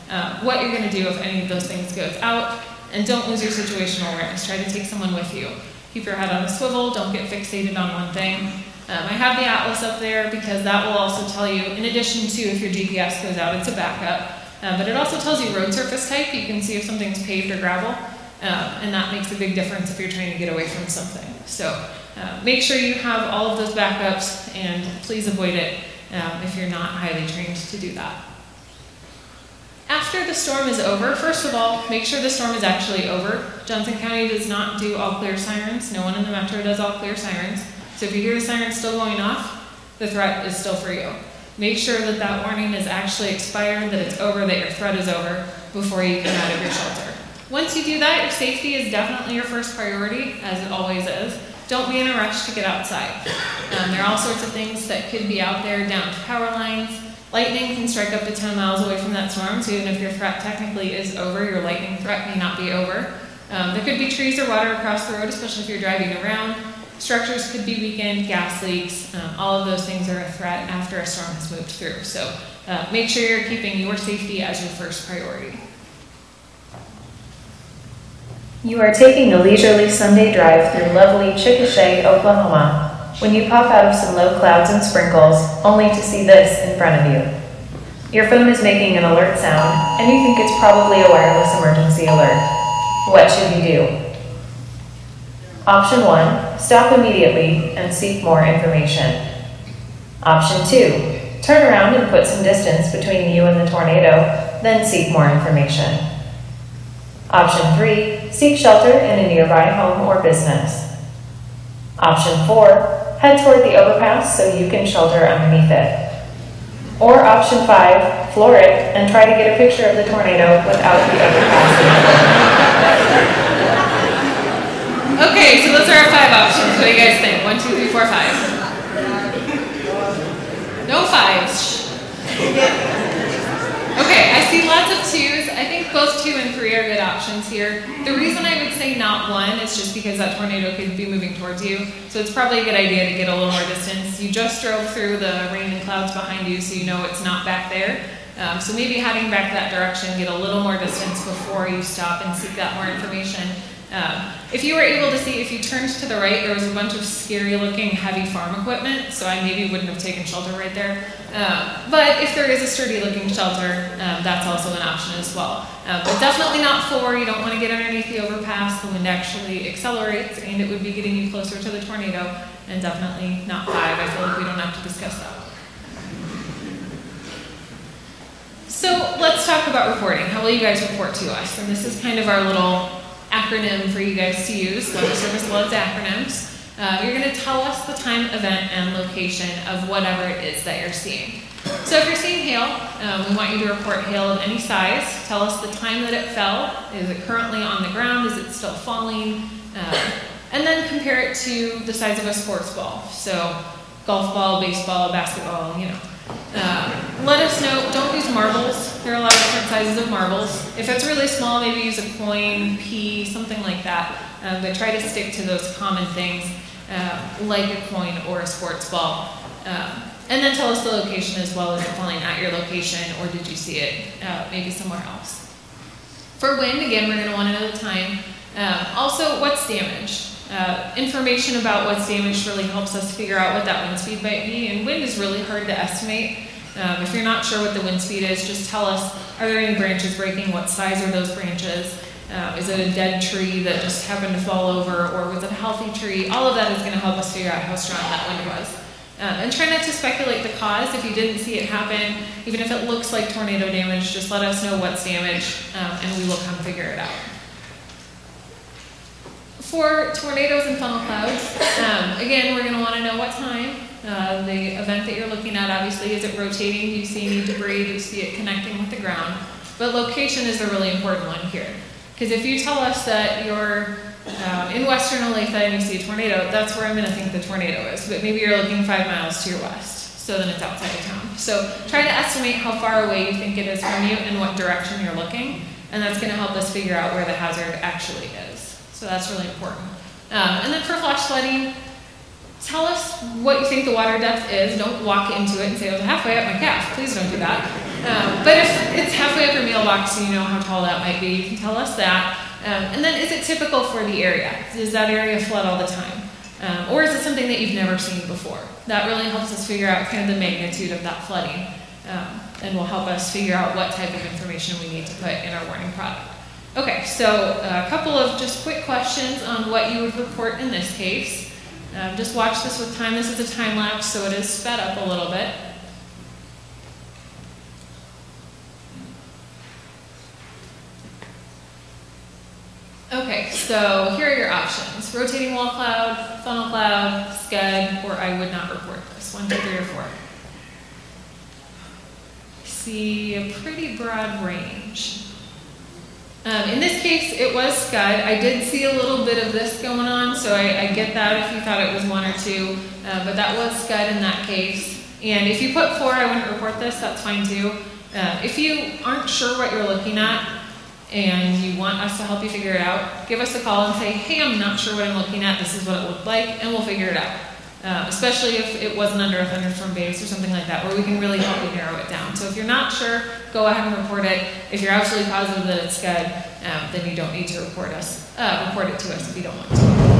uh, what you're going to do if any of those things goes out, and don't lose your situational awareness. Try to take someone with you. Keep your head on a swivel, don't get fixated on one thing. Um, I have the atlas up there because that will also tell you, in addition to if your G P S goes out, it's a backup, uh, but it also tells you road surface type. You can see if something's paved or gravel, uh, and that makes a big difference if you're trying to get away from something. So uh, make sure you have all of those backups, and please avoid it um, if you're not highly trained to do that. After the storm is over, first of all, make sure the storm is actually over. Johnson County does not do all clear sirens. No one in the metro does all clear sirens. So if you hear the siren still going off, the threat is still for you. Make sure that that warning is actually expired, that it's over, that your threat is over before you come out of your shelter. Once you do that, your safety is definitely your first priority, as it always is. Don't be in a rush to get outside. Um, there are all sorts of things that could be out there, down to power lines. Lightning can strike up to ten miles away from that storm, so even if your threat technically is over, your lightning threat may not be over. Um, there could be trees or water across the road, especially if you're driving around. Structures could be weakened, gas leaks, um, all of those things are a threat after a storm has moved through. So uh, make sure you're keeping your safety as your first priority. You are taking a leisurely Sunday drive through lovely Chickasha, Oklahoma, when you pop out of some low clouds and sprinkles, only to see this in front of you. Your phone is making an alert sound, and you think it's probably a wireless emergency alert. What should you do? Option one, stop immediately and seek more information. Option two, turn around and put some distance between you and the tornado, then seek more information. Option three, seek shelter in a nearby home or business. Option four, head toward the overpass so you can shelter underneath it. Or option five, floor it and try to get a picture of the tornado without the overpass. Okay, so those are our five options. What do you guys think? One, two, three, four, five. No fives. Okay, I see lots of twos. I think both two and three are good options here. The reason I would say not one is just because that tornado could be moving towards you. So it's probably a good idea to get a little more distance. You just drove through the rain and clouds behind you, so you know it's not back there. Um, so maybe heading back that direction, get a little more distance before you stop and seek that more information. Um, if you were able to see, if you turned to the right, there was a bunch of scary looking heavy farm equipment, so I maybe wouldn't have taken shelter right there. Um, but if there is a sturdy looking shelter, um, that's also an option as well. Uh, but definitely not four. You don't want to get underneath the overpass. The wind actually accelerates and it would be getting you closer to the tornado. And definitely not five. I feel like we don't have to discuss that. So let's talk about reporting. How will you guys report to us? And this is kind of our little acronym for you guys to use. Weather Service loves acronyms. Uh, you're going to tell us the time, event, and location of whatever it is that you're seeing. So if you're seeing hail, um, we want you to report hail of any size. Tell us the time that it fell. Is it currently on the ground? Is it still falling? Uh, and then compare it to the size of a sports ball. So golf ball, baseball, basketball, you know. Uh, let us know, don't use marbles. There are a lot of different sizes of marbles. If it's really small, maybe use a coin, pea, something like that. Um, but try to stick to those common things uh, like a coin or a sports ball. Um, and then tell us the location as well. Is it falling at your location or did you see it uh, maybe somewhere else? For wind, again, we're going to want to know the time. Um, also, what's damaged? Uh, information about what's damaged really helps us figure out what that wind speed might be, and wind is really hard to estimate. Um, if you're not sure what the wind speed is, just tell us, are there any branches breaking? What size are those branches? Uh, is it a dead tree that just happened to fall over, or was it a healthy tree? All of that is going to help us figure out how strong that wind was. Um, and try not to speculate the cause. If you didn't see it happen, even if it looks like tornado damage, just let us know what's damaged, um, and we will come figure it out. For tornadoes and funnel clouds, um, again, we're going to want to know what time. Uh, the event that you're looking at, obviously, is it rotating? Do you see any debris? Do you see it connecting with the ground? But location is a really important one here. Because if you tell us that you're um, in western Olathe and you see a tornado, that's where I'm going to think the tornado is. But maybe you're looking five miles to your west, so then it's outside of town. So try to estimate how far away you think it is from you and what direction you're looking, and that's going to help us figure out where the hazard actually is. So that's really important. Um, and then for flash flooding, tell us what you think the water depth is. Don't walk into it and say, I was halfway up my calf. Please don't do that. Um, but if it's halfway up your mailbox and you know how tall that might be, you can tell us that. Um, and then is it typical for the area? Does that area flood all the time? Um, or is it something that you've never seen before? That really helps us figure out kind of the magnitude of that flooding, um, and will help us figure out what type of information we need to put in our warning product. Okay, so a couple of just quick questions on what you would report in this case. Um, just watch this with time. This is a time lapse, so it is sped up a little bit. Okay, so here are your options. Rotating wall cloud, funnel cloud, scud, or I would not report this. One, two, three, or four. See a pretty broad range. Um, in this case, it was scud. I did see a little bit of this going on, so I, I get that if you thought it was one or two, uh, but that was scud in that case. And if you put four, I wouldn't report this, that's fine too. Uh, if you aren't sure what you're looking at, and you want us to help you figure it out, give us a call and say, hey, I'm not sure what I'm looking at, this is what it looked like, and we'll figure it out. Um, especially if it wasn't under a thunderstorm base or something like that, where we can really help you narrow it down. So if you're not sure, go ahead and report it. If you're absolutely positive that it's scud, um, then you don't need to report us. Uh, report it to us if you don't want to.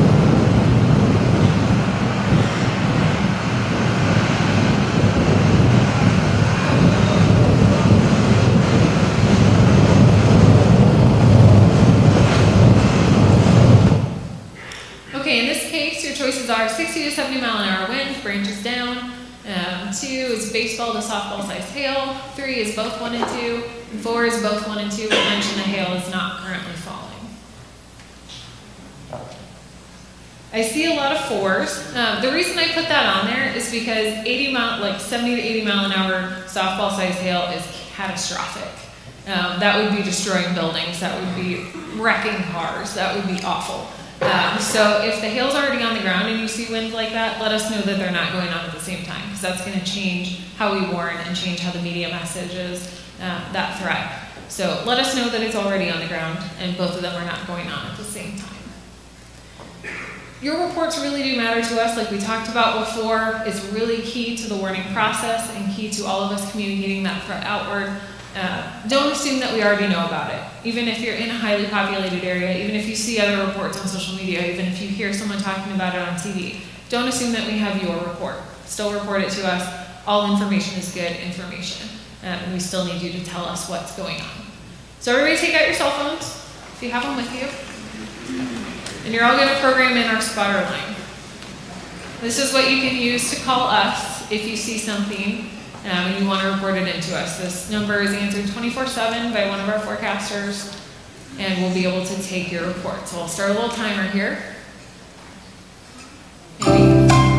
Choices are sixty to seventy mile an hour wind, branches down. Um, two is baseball to softball size hail. Three is both one and two. And four is both one and two. We mentioned the hail is not currently falling. I see a lot of fours. Um, the reason I put that on there is because eighty mile, like seventy to eighty mile an hour softball size hail is catastrophic. Um, that would be destroying buildings. That would be wrecking cars. That would be awful. Um, so if the hail's already on the ground and you see winds like that, let us know that they're not going on at the same time, because that's going to change how we warn and change how the media messages um, that threat. So let us know that it's already on the ground and both of them are not going on at the same time. Your reports really do matter to us, like we talked about before. It's really key to the warning process and key to all of us communicating that threat outward. Uh, don't assume that we already know about it. Even if you're in a highly populated area, even if you see other reports on social media, even if you hear someone talking about it on T V, don't assume that we have your report. Still report it to us. All information is good information. Um, and we still need you to tell us what's going on. So everybody take out your cell phones, if you have them with you. And you're all going to program in our spotter line. This is what you can use to call us if you see something Um, and you want to report it into us. This number is answered twenty-four seven by one of our forecasters, and we'll be able to take your report. So I'll start a little timer here. Maybe.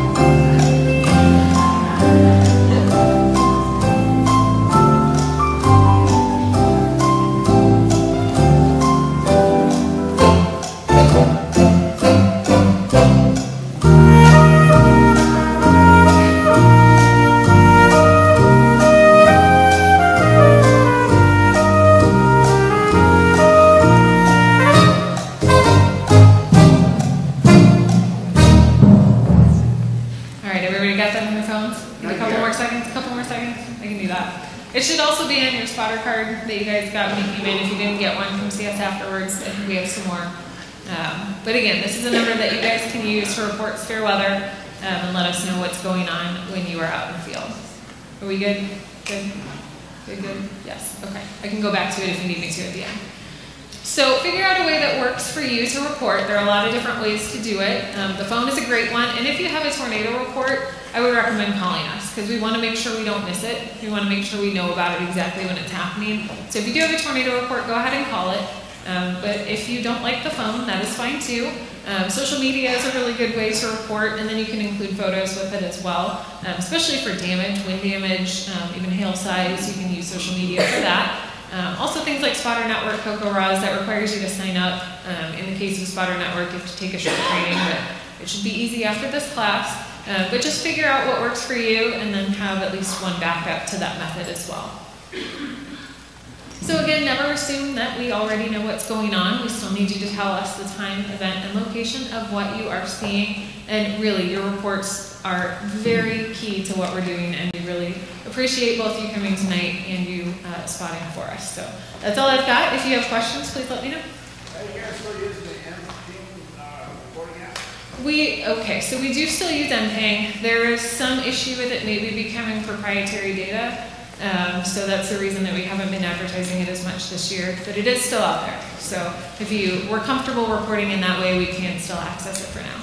It should also be on your spotter card that you guys got when you came in. If you didn't get one, come see us afterwards. I think we have some more. Um, but again, this is a number that you guys can use to report severe weather um, and let us know what's going on when you are out in the field. Are we good? Good? Good, good? Yes, okay. I can go back to it if you need me to at the end. So figure out a way that works for you to report. There are a lot of different ways to do it. Um, the phone is a great one. And if you have a tornado report, I would recommend calling us because we want to make sure we don't miss it. We want to make sure we know about it exactly when it's happening. So if you do have a tornado report, go ahead and call it. Um, but if you don't like the phone, that is fine too. Um, social media is a really good way to report, and then you can include photos with it as well, um, especially for damage, wind damage, um, even hail size. You can use social media for that. Um, also things like Spotter Network, Coco Roz, that requires you to sign up. Um, in the case of Spotter Network, you have to take a short training, but it should be easy after this class. Uh, but just figure out what works for you and then have at least one backup to that method as well. So again, never assume that we already know what's going on. We still need you to tell us the time, event, and location of what you are seeing. And really, your reports are very key to what we're doing and we really appreciate both you coming tonight and you uh, spotting for us. So that's all I've got. If you have questions, please let me know. We, okay, so we do still use M P. There is some issue with it maybe becoming proprietary data. Um, so that's the reason that we haven't been advertising it as much this year, but it is still out there. So if you were comfortable reporting in that way, we can still access it for now.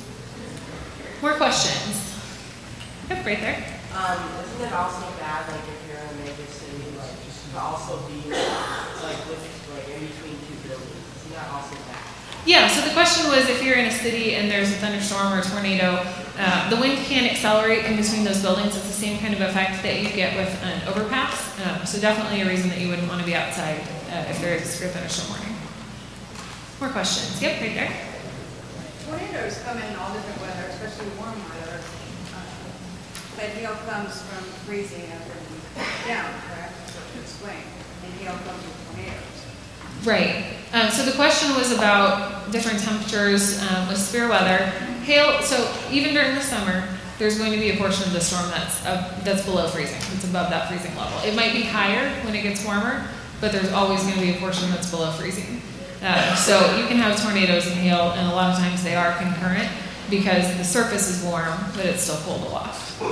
More questions? Yep, right there. Um, isn't it also bad, like if you're in a major city, like to also be like with like in between two buildings? Isn't that also bad? Yeah, so the question was if you're in a city and there's a thunderstorm or a tornado, uh, the wind can accelerate in between those buildings. It's the same kind of effect that you get with an overpass. Um, so definitely a reason that you wouldn't want to be outside uh, if there is a severe thunderstorm warning. More questions? Yep, right there. Tornadoes come in all different weather, especially warm weather. Uh, but hail comes from freezing up and down, correct? So to explain. And hail comes with tornadoes. Right. Um, so the question was about different temperatures um, with severe weather. Hail, so even during the summer, there's going to be a portion of the storm that's uh, that's below freezing. It's above that freezing level. It might be higher when it gets warmer, but there's always going to be a portion that's below freezing. Uh, so you can have tornadoes and hail, and a lot of times they are concurrent because the surface is warm, but it's still cold aloft.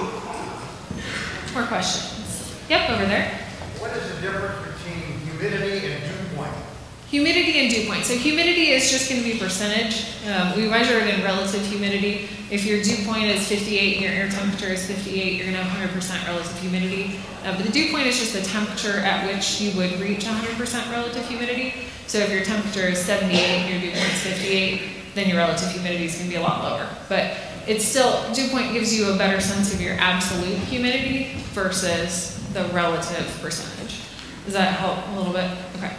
More questions? Yep, over there. What is the difference between humidity and dew point? Humidity and dew point. So humidity is just going to be percentage. Um, we measure it in relative humidity. If your dew point is fifty-eight and your air temperature is fifty-eight, you're going to have one hundred percent relative humidity. Uh, but the dew point is just the temperature at which you would reach one hundred percent relative humidity. So if your temperature is seventy-eight and your dew point is fifty-eight, then your relative humidity is going to be a lot lower. But it's still, dew point gives you a better sense of your absolute humidity versus the relative percentage. Does that help a little bit? Okay.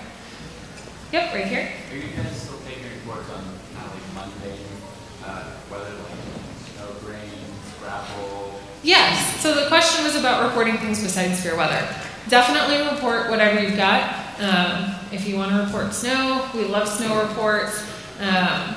Yep, right here. Are you guys still taking reports on kind of like mundane uh, weather, like snow, rain, gravel? Yes. So the question was about reporting things besides severe weather. Definitely report whatever you've got. Um, if you want to report snow, we love snow reports. Um,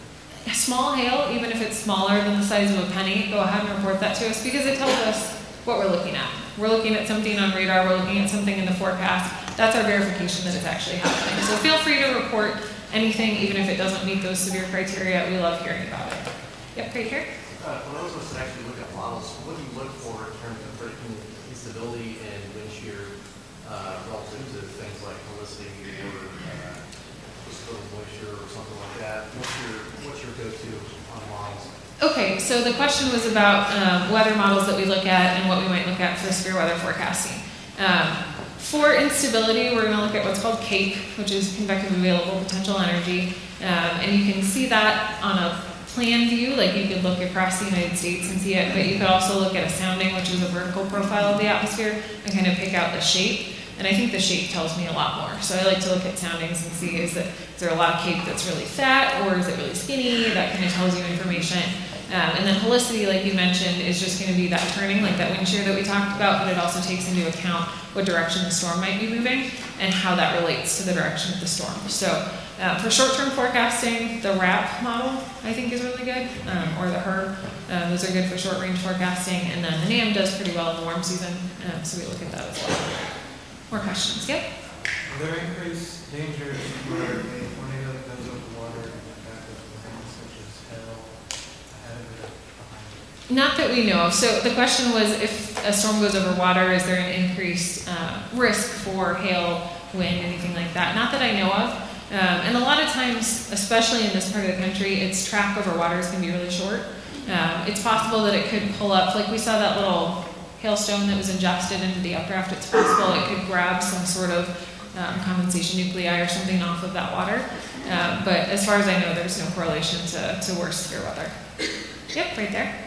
small hail, even if it's smaller than the size of a penny, go ahead and report that to us because it tells us what we're looking at. We're looking at something on radar, we're looking at something in the forecast. That's our verification that it's actually happening. So feel free to report anything, even if it doesn't meet those severe criteria. We love hearing about it. Yep, right here. Uh, for those of us that actually look at models, what do you look for in terms of predicting instability and wind shear uh, relative to things like helicity or uh, crystal moisture or something like that? What's your what's your go-to on models? Okay, so the question was about um, weather models that we look at and what we might look at for severe weather forecasting. Um, for instability, we're going to look at what's called CAPE, which is convective available potential energy, um, and you can see that on a plan view, like you could look across the United States and see it, but you could also look at a sounding, which is a vertical profile of the atmosphere, and kind of pick out the shape. And I think the shape tells me a lot more. So I like to look at soundings and see, is, it, is there a lot of CAPE that's really fat, or is it really skinny? That kind of tells you information. Um, and then helicity, like you mentioned, is just going to be that turning, like that wind shear that we talked about, but it also takes into account what direction the storm might be moving and how that relates to the direction of the storm. So uh, for short-term forecasting, the RAP model, I think, is really good, um, or the H E R. Um, those are good for short-range forecasting. And then the NAM does pretty well in the warm season, um, so we look at that as well. More questions? Yep? Are there increased dangers where a tornado that goes over water and things such as hail ahead of it, behind it? Not that we know of. So the question was, if a storm goes over water, is there an increased uh, risk for hail, wind, anything like that? Not that I know of. Um, and a lot of times, especially in this part of the country, its track over water is going to be really short. Um, it's possible that it could pull up, like we saw that little hailstone that was ingested into the updraft. It's possible it could grab some sort of um, condensation nuclei or something off of that water. Um, but as far as I know, there's no correlation to, to worse severe weather. Yep, right there.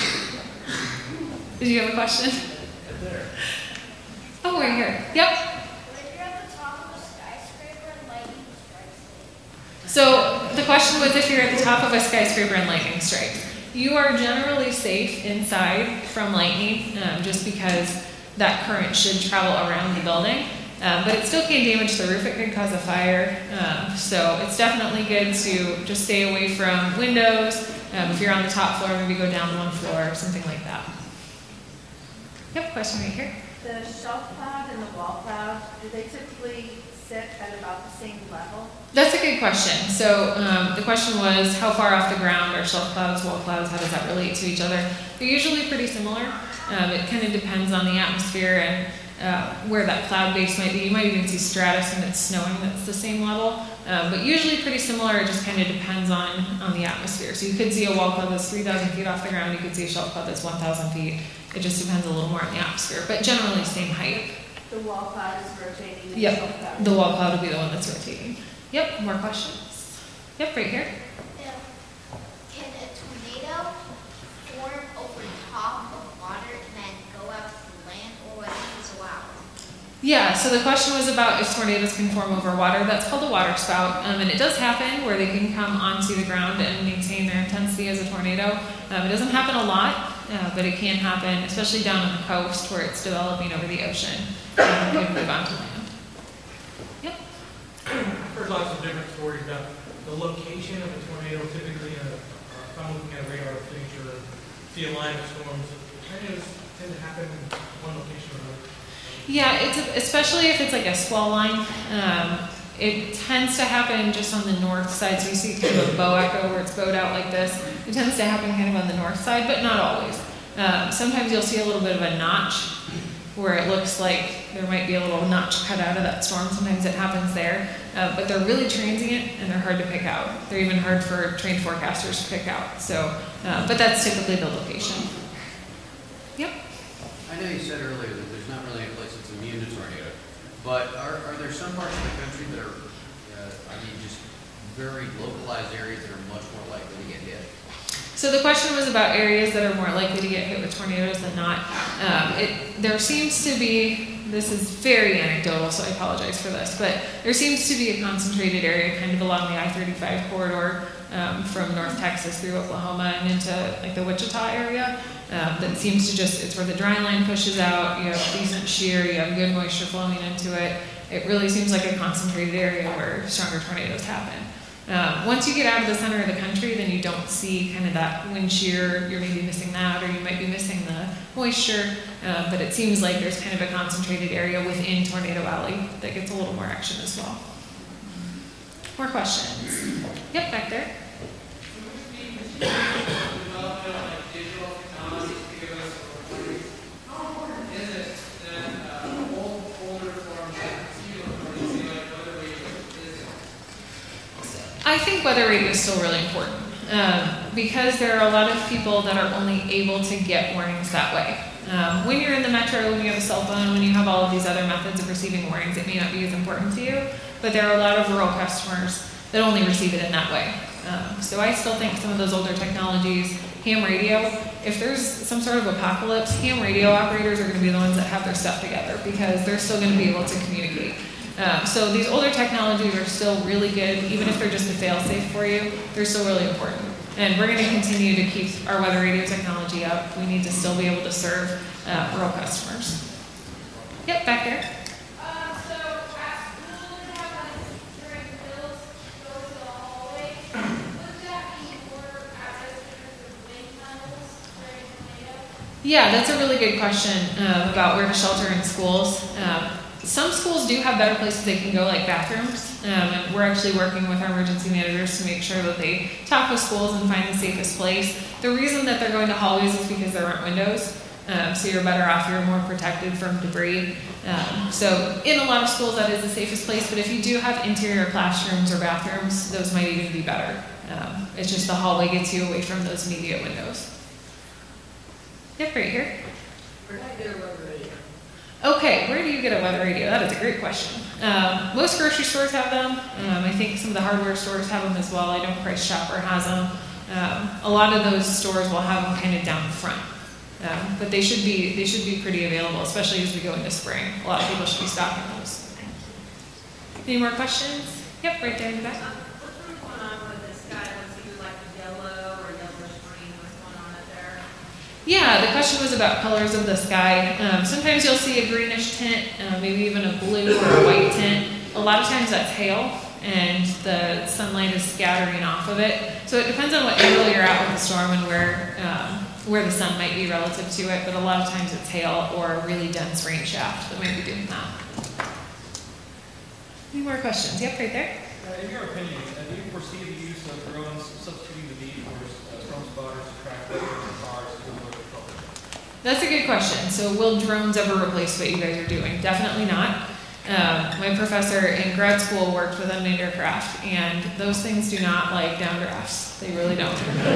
Did you have a question? Right there. Oh, right here. Yep. So the question was if you're at the top of a skyscraper and lightning strikes. You are generally safe inside from lightning um, just because that current should travel around the building. Um, but it still can damage the roof. It could cause a fire. Um, so it's definitely good to just stay away from windows. Um, if you're on the top floor, maybe go down one floor, something like that. Yep, question right here. The shelf cloud and the wall cloud, do they typically sit at about the same level? That's a good question. So um, the question was, how far off the ground are shelf clouds, wall clouds? How does that relate to each other? They're usually pretty similar. Um, it kind of depends on the atmosphere and uh, where that cloud base might be. You might even see stratus and it's snowing that's the same level. Um, but usually pretty similar. It just kind of depends on, on the atmosphere. So you could see a wall cloud that's three thousand feet off the ground. You could see a shelf cloud that's one thousand feet. It just depends a little more on the atmosphere, but generally same height. The wall cloud is rotating. Yep, the shelf cloud. the wall cloud will be the one that's rotating. Yep, more questions? Yep, right here. Can a tornado form over top of water and then go out to land, or what is allowed? Yeah, so the question was about if tornadoes can form over water. That's called a water spout, um, and it does happen where they can come onto the ground and maintain their intensity as a tornado. Um, it doesn't happen a lot, uh, but it can happen, especially down on the coast where it's developing over the ocean. Um, it can move onto land. Yep. I've heard lots of different stories about the location of a tornado. Typically, in a, uh, if I'm looking at a radar picture, see a line of storms. Tornadoes tend to happen in one location or another. Yeah, it's a, especially if it's like a swell line. Um, it tends to happen just on the north side. So you see kind of a bow echo where it's bowed out like this. It tends to happen kind of on the north side, but not always. Um, sometimes you'll see a little bit of a notch where it looks like there might be a little notch cut out of that storm. Sometimes it happens there, uh, but they're really transient and they're hard to pick out. They're even hard for trained forecasters to pick out. So, uh, but that's typically the location. Yep. I know you said earlier that there's not really a place that's immune to tornado, but are, are there some parts of the country that are, uh, I mean, just very localized areas that are much more likely to get hit? So the question was about areas that are more likely to get hit with tornadoes than not. Um, it, there seems to be, this is very anecdotal, so I apologize for this, but there seems to be a concentrated area kind of along the I thirty-five corridor um, from North Texas through Oklahoma and into like the Wichita area. Um, that seems to just, it's where the dry line pushes out, you have decent shear, you have good moisture flowing into it. It really seems like a concentrated area where stronger tornadoes happen. Um, once you get out of the center of the country, then you don't see kind of that wind shear. You're maybe missing that, or you might be missing the moisture. Uh, but it seems like there's kind of a concentrated area within Tornado Alley that gets a little more action as well. More questions? Yep, back there. I think weather radio is still really important um, because there are a lot of people that are only able to get warnings that way. Um, when you're in the metro, when you have a cell phone, when you have all of these other methods of receiving warnings, it may not be as important to you, but there are a lot of rural customers that only receive it in that way. Um, so I still think some of those older technologies, ham radio, if there's some sort of apocalypse, ham radio operators are going to be the ones that have their stuff together because they're still going to be able to communicate. Um, so these older technologies are still really good, even if they're just a fail-safe for you, they're still really important. And we're going to continue to keep our weather radio technology up. We need to still be able to serve uh, rural customers. Yep, back there. Um, so at school, they have like during bills go to the hallway. Would that be more at risk because of wind tunnels during tornado? Yeah, that's a really good question um, about where to shelter in schools. Um, Some schools do have better places they can go, like bathrooms, um, and we're actually working with our emergency managers to make sure that they talk with schools and find the safest place. The reason that they're going to hallways is because there aren't windows, um, so you're better off, you're more protected from debris. Um, so in a lot of schools that is the safest place, but if you do have interior classrooms or bathrooms, those might even be better. Um, it's just the hallway gets you away from those immediate windows. Yep, right here. Where do I get a weather radio? Okay, where do you get a weather radio? That is a great question. Um, most grocery stores have them. Um, I think some of the hardware stores have them as well. I know Price Chopper has them. Um, a lot of those stores will have them kind of down front. Um, but they should be they should be pretty available, especially as we go into spring. A lot of people should be stocking those. Any more questions? Yep, right there in the back. What's going on with the sky? What's either like yellow or yellowish green? What's going on up there? Yeah, the question was about colors of the sky. Um, sometimes you'll see a greenish tint, uh, maybe even a blue or a white tint. A lot of times that's hail, and the sunlight is scattering off of it. So it depends on what angle you're at with the storm and where um, where the sun might be relative to it, but a lot of times it's hail or a really dense rain shaft that might be doing that. Any more questions? Yep, right there. Uh, in your opinion, uh, do you foresee the use of drones substituting the need for uh, drone spotters to track weather in cars to avoid trouble? That's a good question. So will drones ever replace what you guys are doing? Definitely not. Um, my professor in grad school worked with unmanned aircraft, and those things do not like downdrafts. They really don't.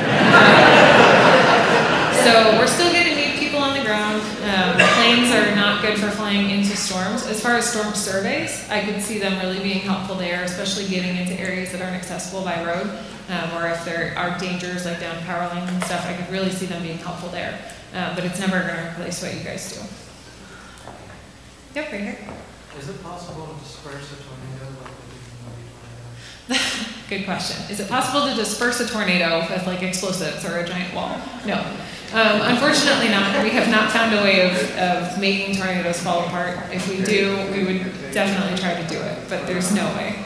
So we're still going to need people on the ground. Um, planes are not good for flying into storms. As far as storm surveys, I could see them really being helpful there, especially getting into areas that aren't accessible by road, um, or if there are dangers like down power lines and stuff, I could really see them being helpful there. Um, but it's never going to replace what you guys do. Yep, right here. Is it possible to disperse a tornado like they do in movie tornadoes? Good question. Is it possible to disperse a tornado with like explosives or a giant wall? No. Um, unfortunately not. We have not found a way of, of making tornadoes fall apart. If we do, we would definitely try to do it, but there's no way.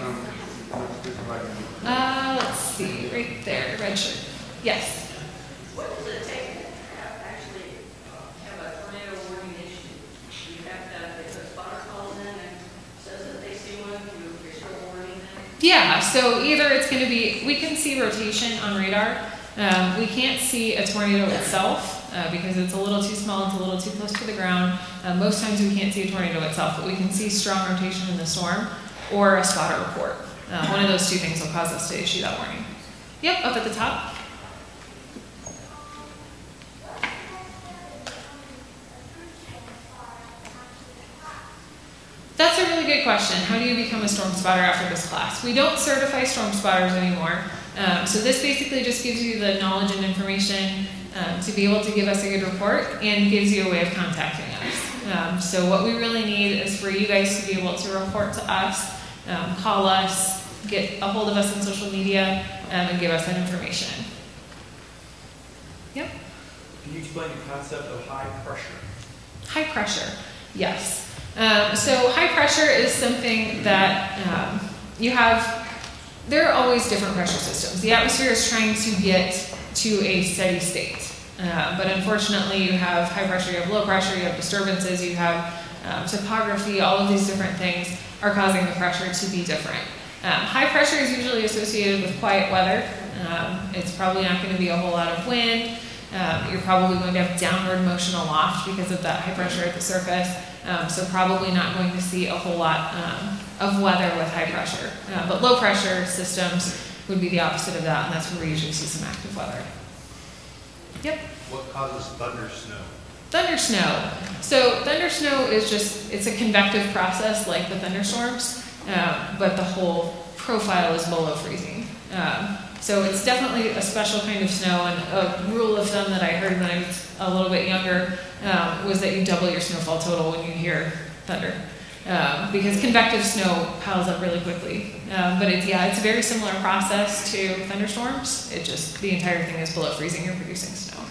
Uh, let's see, right there, red shirt. Yes? What does it take to have actually have a tornado warning issue? Do you have to, if a spotter calls in and says that they see one, do you issue a warning then? Yeah, so either it's going to be, we can see rotation on radar. Um, we can't see a tornado itself uh, because it's a little too small, it's a little too close to the ground. Uh, most times we can't see a tornado itself, but we can see strong rotation in the storm or a spotter report. Uh, one of those two things will cause us to issue that warning. Yep, up at the top. That's a really good question. How do you become a storm spotter after this class? We don't certify storm spotters anymore. Um, so this basically just gives you the knowledge and information um, to be able to give us a good report and gives you a way of contacting us. Um, so what we really need is for you guys to be able to report to us, um, call us, get a hold of us on social media, um, and give us that information. Yep. Can you explain the concept of high pressure? High pressure, yes. Um, so high pressure is something that um, you have, there are always different pressure systems. The atmosphere is trying to get to a steady state. Uh, but unfortunately you have high pressure, you have low pressure, you have disturbances, you have um, topography, all of these different things are causing the pressure to be different. Um, high pressure is usually associated with quiet weather. Um, it's probably not going to be a whole lot of wind. Um, you're probably going to have downward motion aloft because of that high pressure at the surface. Um, so probably not going to see a whole lot um, of weather with high pressure. Uh, but low pressure systems would be the opposite of that, and that's where we usually see some active weather. Yep. What causes thunder snow? Thunder snow. So thunder snow is just, it's a convective process like the thunderstorms, um, but the whole profile is below freezing. Um, so it's definitely a special kind of snow, and a rule of thumb that I heard when I was a little bit younger um, was that you double your snowfall total when you hear thunder. Um, because convective snow piles up really quickly. Um, but it's, yeah, it's a very similar process to thunderstorms. It just, the entire thing is below freezing, you're producing snow.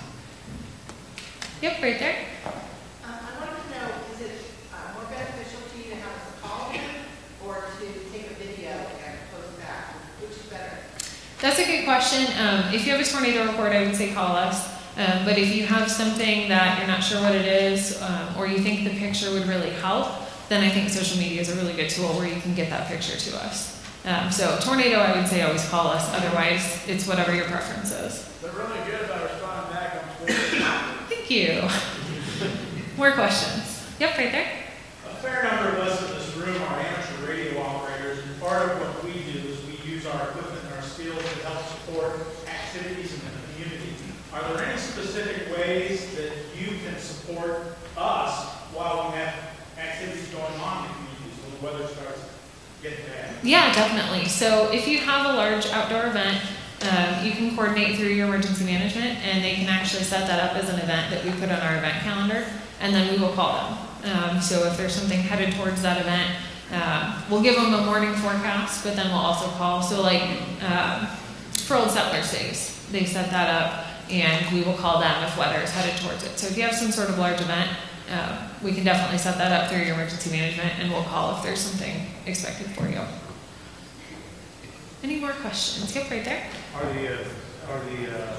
Yep, right there. Uh, I wanted to know, is it uh, more beneficial to you to have us call in or to take a video and post back? Which is better? That's a good question. Um, if you have a tornado report, I would say call us. Um, but if you have something that you're not sure what it is, um, or you think the picture would really help, then I think social media is a really good tool where you can get that picture to us. Um, so tornado, I would say always call us. Otherwise, it's whatever your preference is. They're really good about responding back on Twitter. Thank you. More questions? Yep, right there. A fair number of us in this room are amateur radio operators, and part of what we do is we use our equipment and our skills to help support activities in the community. Are there any specific ways that you can support us while we have activities going on in the communities when the weather starts getting bad? Yeah, definitely. So if you have a large outdoor event, um, you can coordinate through your emergency management, and they can actually set that up as an event that we put on our event calendar, and then we will call them. Um, so if there's something headed towards that event, um, we'll give them a morning forecast, but then we'll also call. So like um, for Old Settlers Days, they set that up, and we will call them if weather is headed towards it. So if you have some sort of large event, uh, we can definitely set that up through your emergency management, and we'll call if there's something expected for you. Any more questions? Yep, right there. Are the uh, are the uh,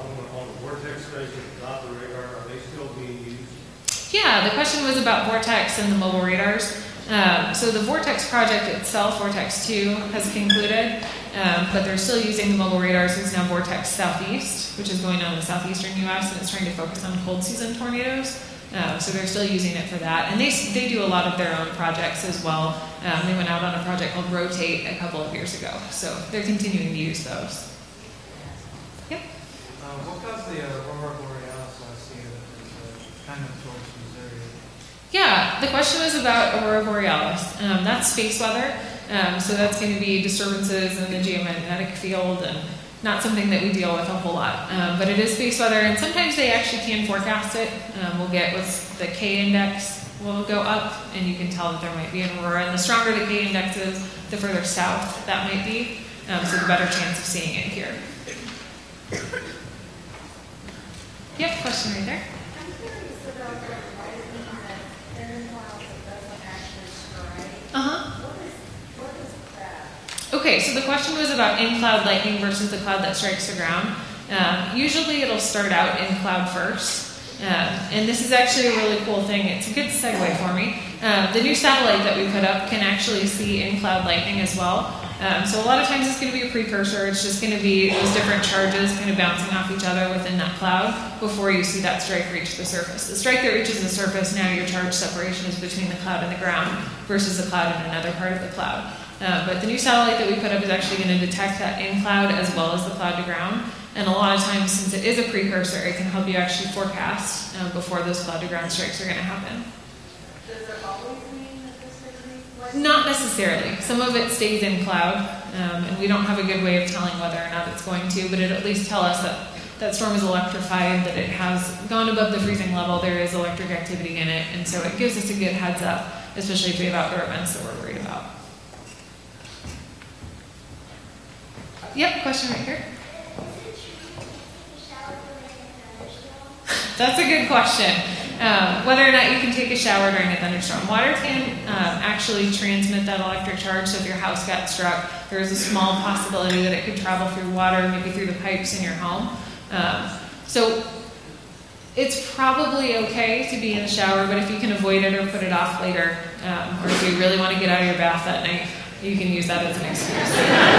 on the, on the vortex stations without the radar, are they still being used? Yeah, the question was about Vortex and the mobile radars. Um, so the Vortex project itself, Vortex two, has concluded, um, but they're still using the mobile radars. It's now Vortex Southeast, which is going on in the southeastern U S, and it's trying to focus on cold season tornadoes. Um, so they're still using it for that. And they, they do a lot of their own projects as well. Um, they went out on a project called Rotate a couple of years ago. So they're continuing to use those. Yep. Uh, what caused the uh, aurora borealis last year that was uh, kind of towards Missouri? Yeah, the question was about aurora borealis. Um, that's space weather. Um, so that's going to be disturbances in the geomagnetic field and not something that we deal with a whole lot. Um, but it is space weather, and sometimes they actually can forecast it. Um, we'll get what's the K index will go up, and you can tell that there might be an aurora. And the stronger the K index is, the further south that might be. Um, so the better chance of seeing it here. Yep, question right there. I'm curious about what it means that thin clouds that doesn't actually strike. Uh-huh. What is, what is that? Okay, so the question was about in-cloud lightning versus the cloud that strikes the ground. Um, usually it'll start out in cloud first. Um, and this is actually a really cool thing. It's a good segue for me. Um, the new satellite that we put up can actually see in-cloud lightning as well. Um, so a lot of times it's going to be a precursor. It's just going to be those different charges kind of bouncing off each other within that cloud before you see that strike reach the surface. The strike that reaches the surface, now your charge separation is between the cloud and the ground versus the cloud and another part of the cloud. Uh, but the new satellite that we put up is actually going to detect that in cloud as well as the cloud to ground. And a lot of times, since it is a precursor, it can help you actually forecast uh, before those cloud to ground strikes are going to happen. Does it always mean that this is Not necessarily. Some of it stays in cloud, um, and we don't have a good way of telling whether or not it's going to, but it'll at least tell us that that storm is electrified, that it has gone above the freezing level, there is electric activity in it, and so it gives us a good heads up, especially if we have outdoor events that we're worried about. Yep, question right here. That's a good question. Um, whether or not you can take a shower during a thunderstorm. Water can um, actually transmit that electric charge, so if your house got struck, there is a small possibility that it could travel through water, maybe through the pipes in your home. Um, so it's probably okay to be in the shower, but if you can avoid it or put it off later, um, or if you really want to get out of your bath that night, you can use that as an excuse.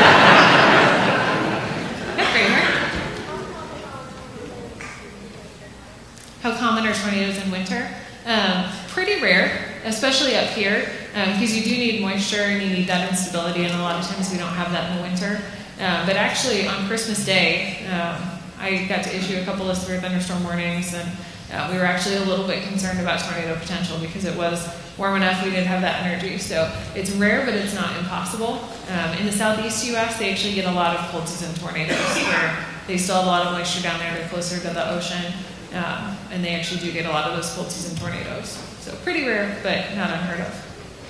Yep, right here. How common are tornadoes in winter? Um, pretty rare, especially up here, because um, you do need moisture and you need that instability, and a lot of times we don't have that in the winter. Um, but actually, on Christmas Day, um, I got to issue a couple of severe thunderstorm warnings, and uh, we were actually a little bit concerned about tornado potential because it was warm enough, we didn't have that energy. So it's rare, but it's not impossible. Um, in the southeast U S, they actually get a lot of cold season tornadoes where they still have a lot of moisture down there, they're closer to the ocean. Um, and they actually do get a lot of those cold season tornadoes. So pretty rare, but not unheard of.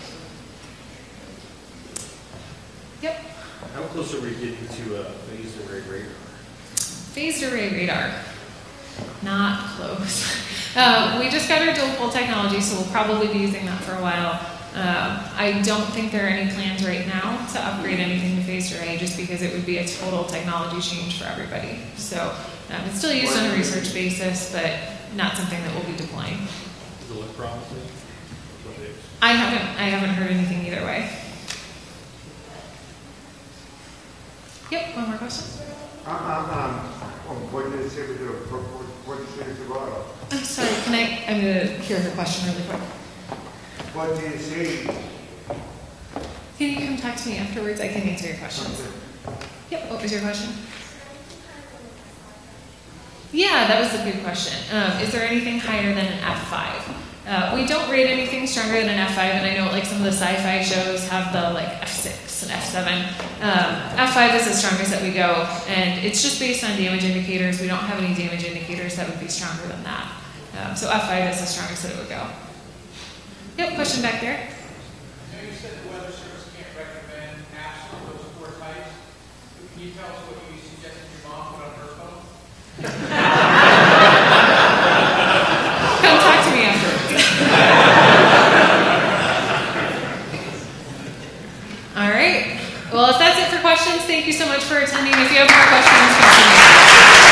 Yep. How close are we getting to a phased array radar? Phased array radar. Not close. Um, we just got our dual pole technology, so we'll probably be using that for a while. Um, I don't think there are any plans right now to upgrade anything to phased array, just because it would be a total technology change for everybody. So um, it's still used on a research basis, but not something that we'll be deploying. Does it look promising? I haven't. I haven't heard anything either way. Yep. One more question. Um, um, um, what did it say with the what did it say with the bottle? I'm sorry. Can I? I'm gonna hear her question really quick. What did it say? Can you come talk to me afterwards? I can answer your questions. Yep. What was your question? Yeah, that was a good question. Um, is there anything higher than an F five? Uh, we don't rate anything stronger than an F five, and I know like some of the sci-fi shows have the like F six and F seven. Um, F five is the strongest that we go, and it's just based on damage indicators. We don't have any damage indicators that would be stronger than that. Um, so F five is the strongest that it would go. Yep, question back there. I know you said the Weather Service can't recommend apps on those four types. Can you tell us what you suggested your mom put on her phone? Come talk to me afterwards. All right. Well, if that's it for questions, thank you so much for attending. If you have more questions, continue.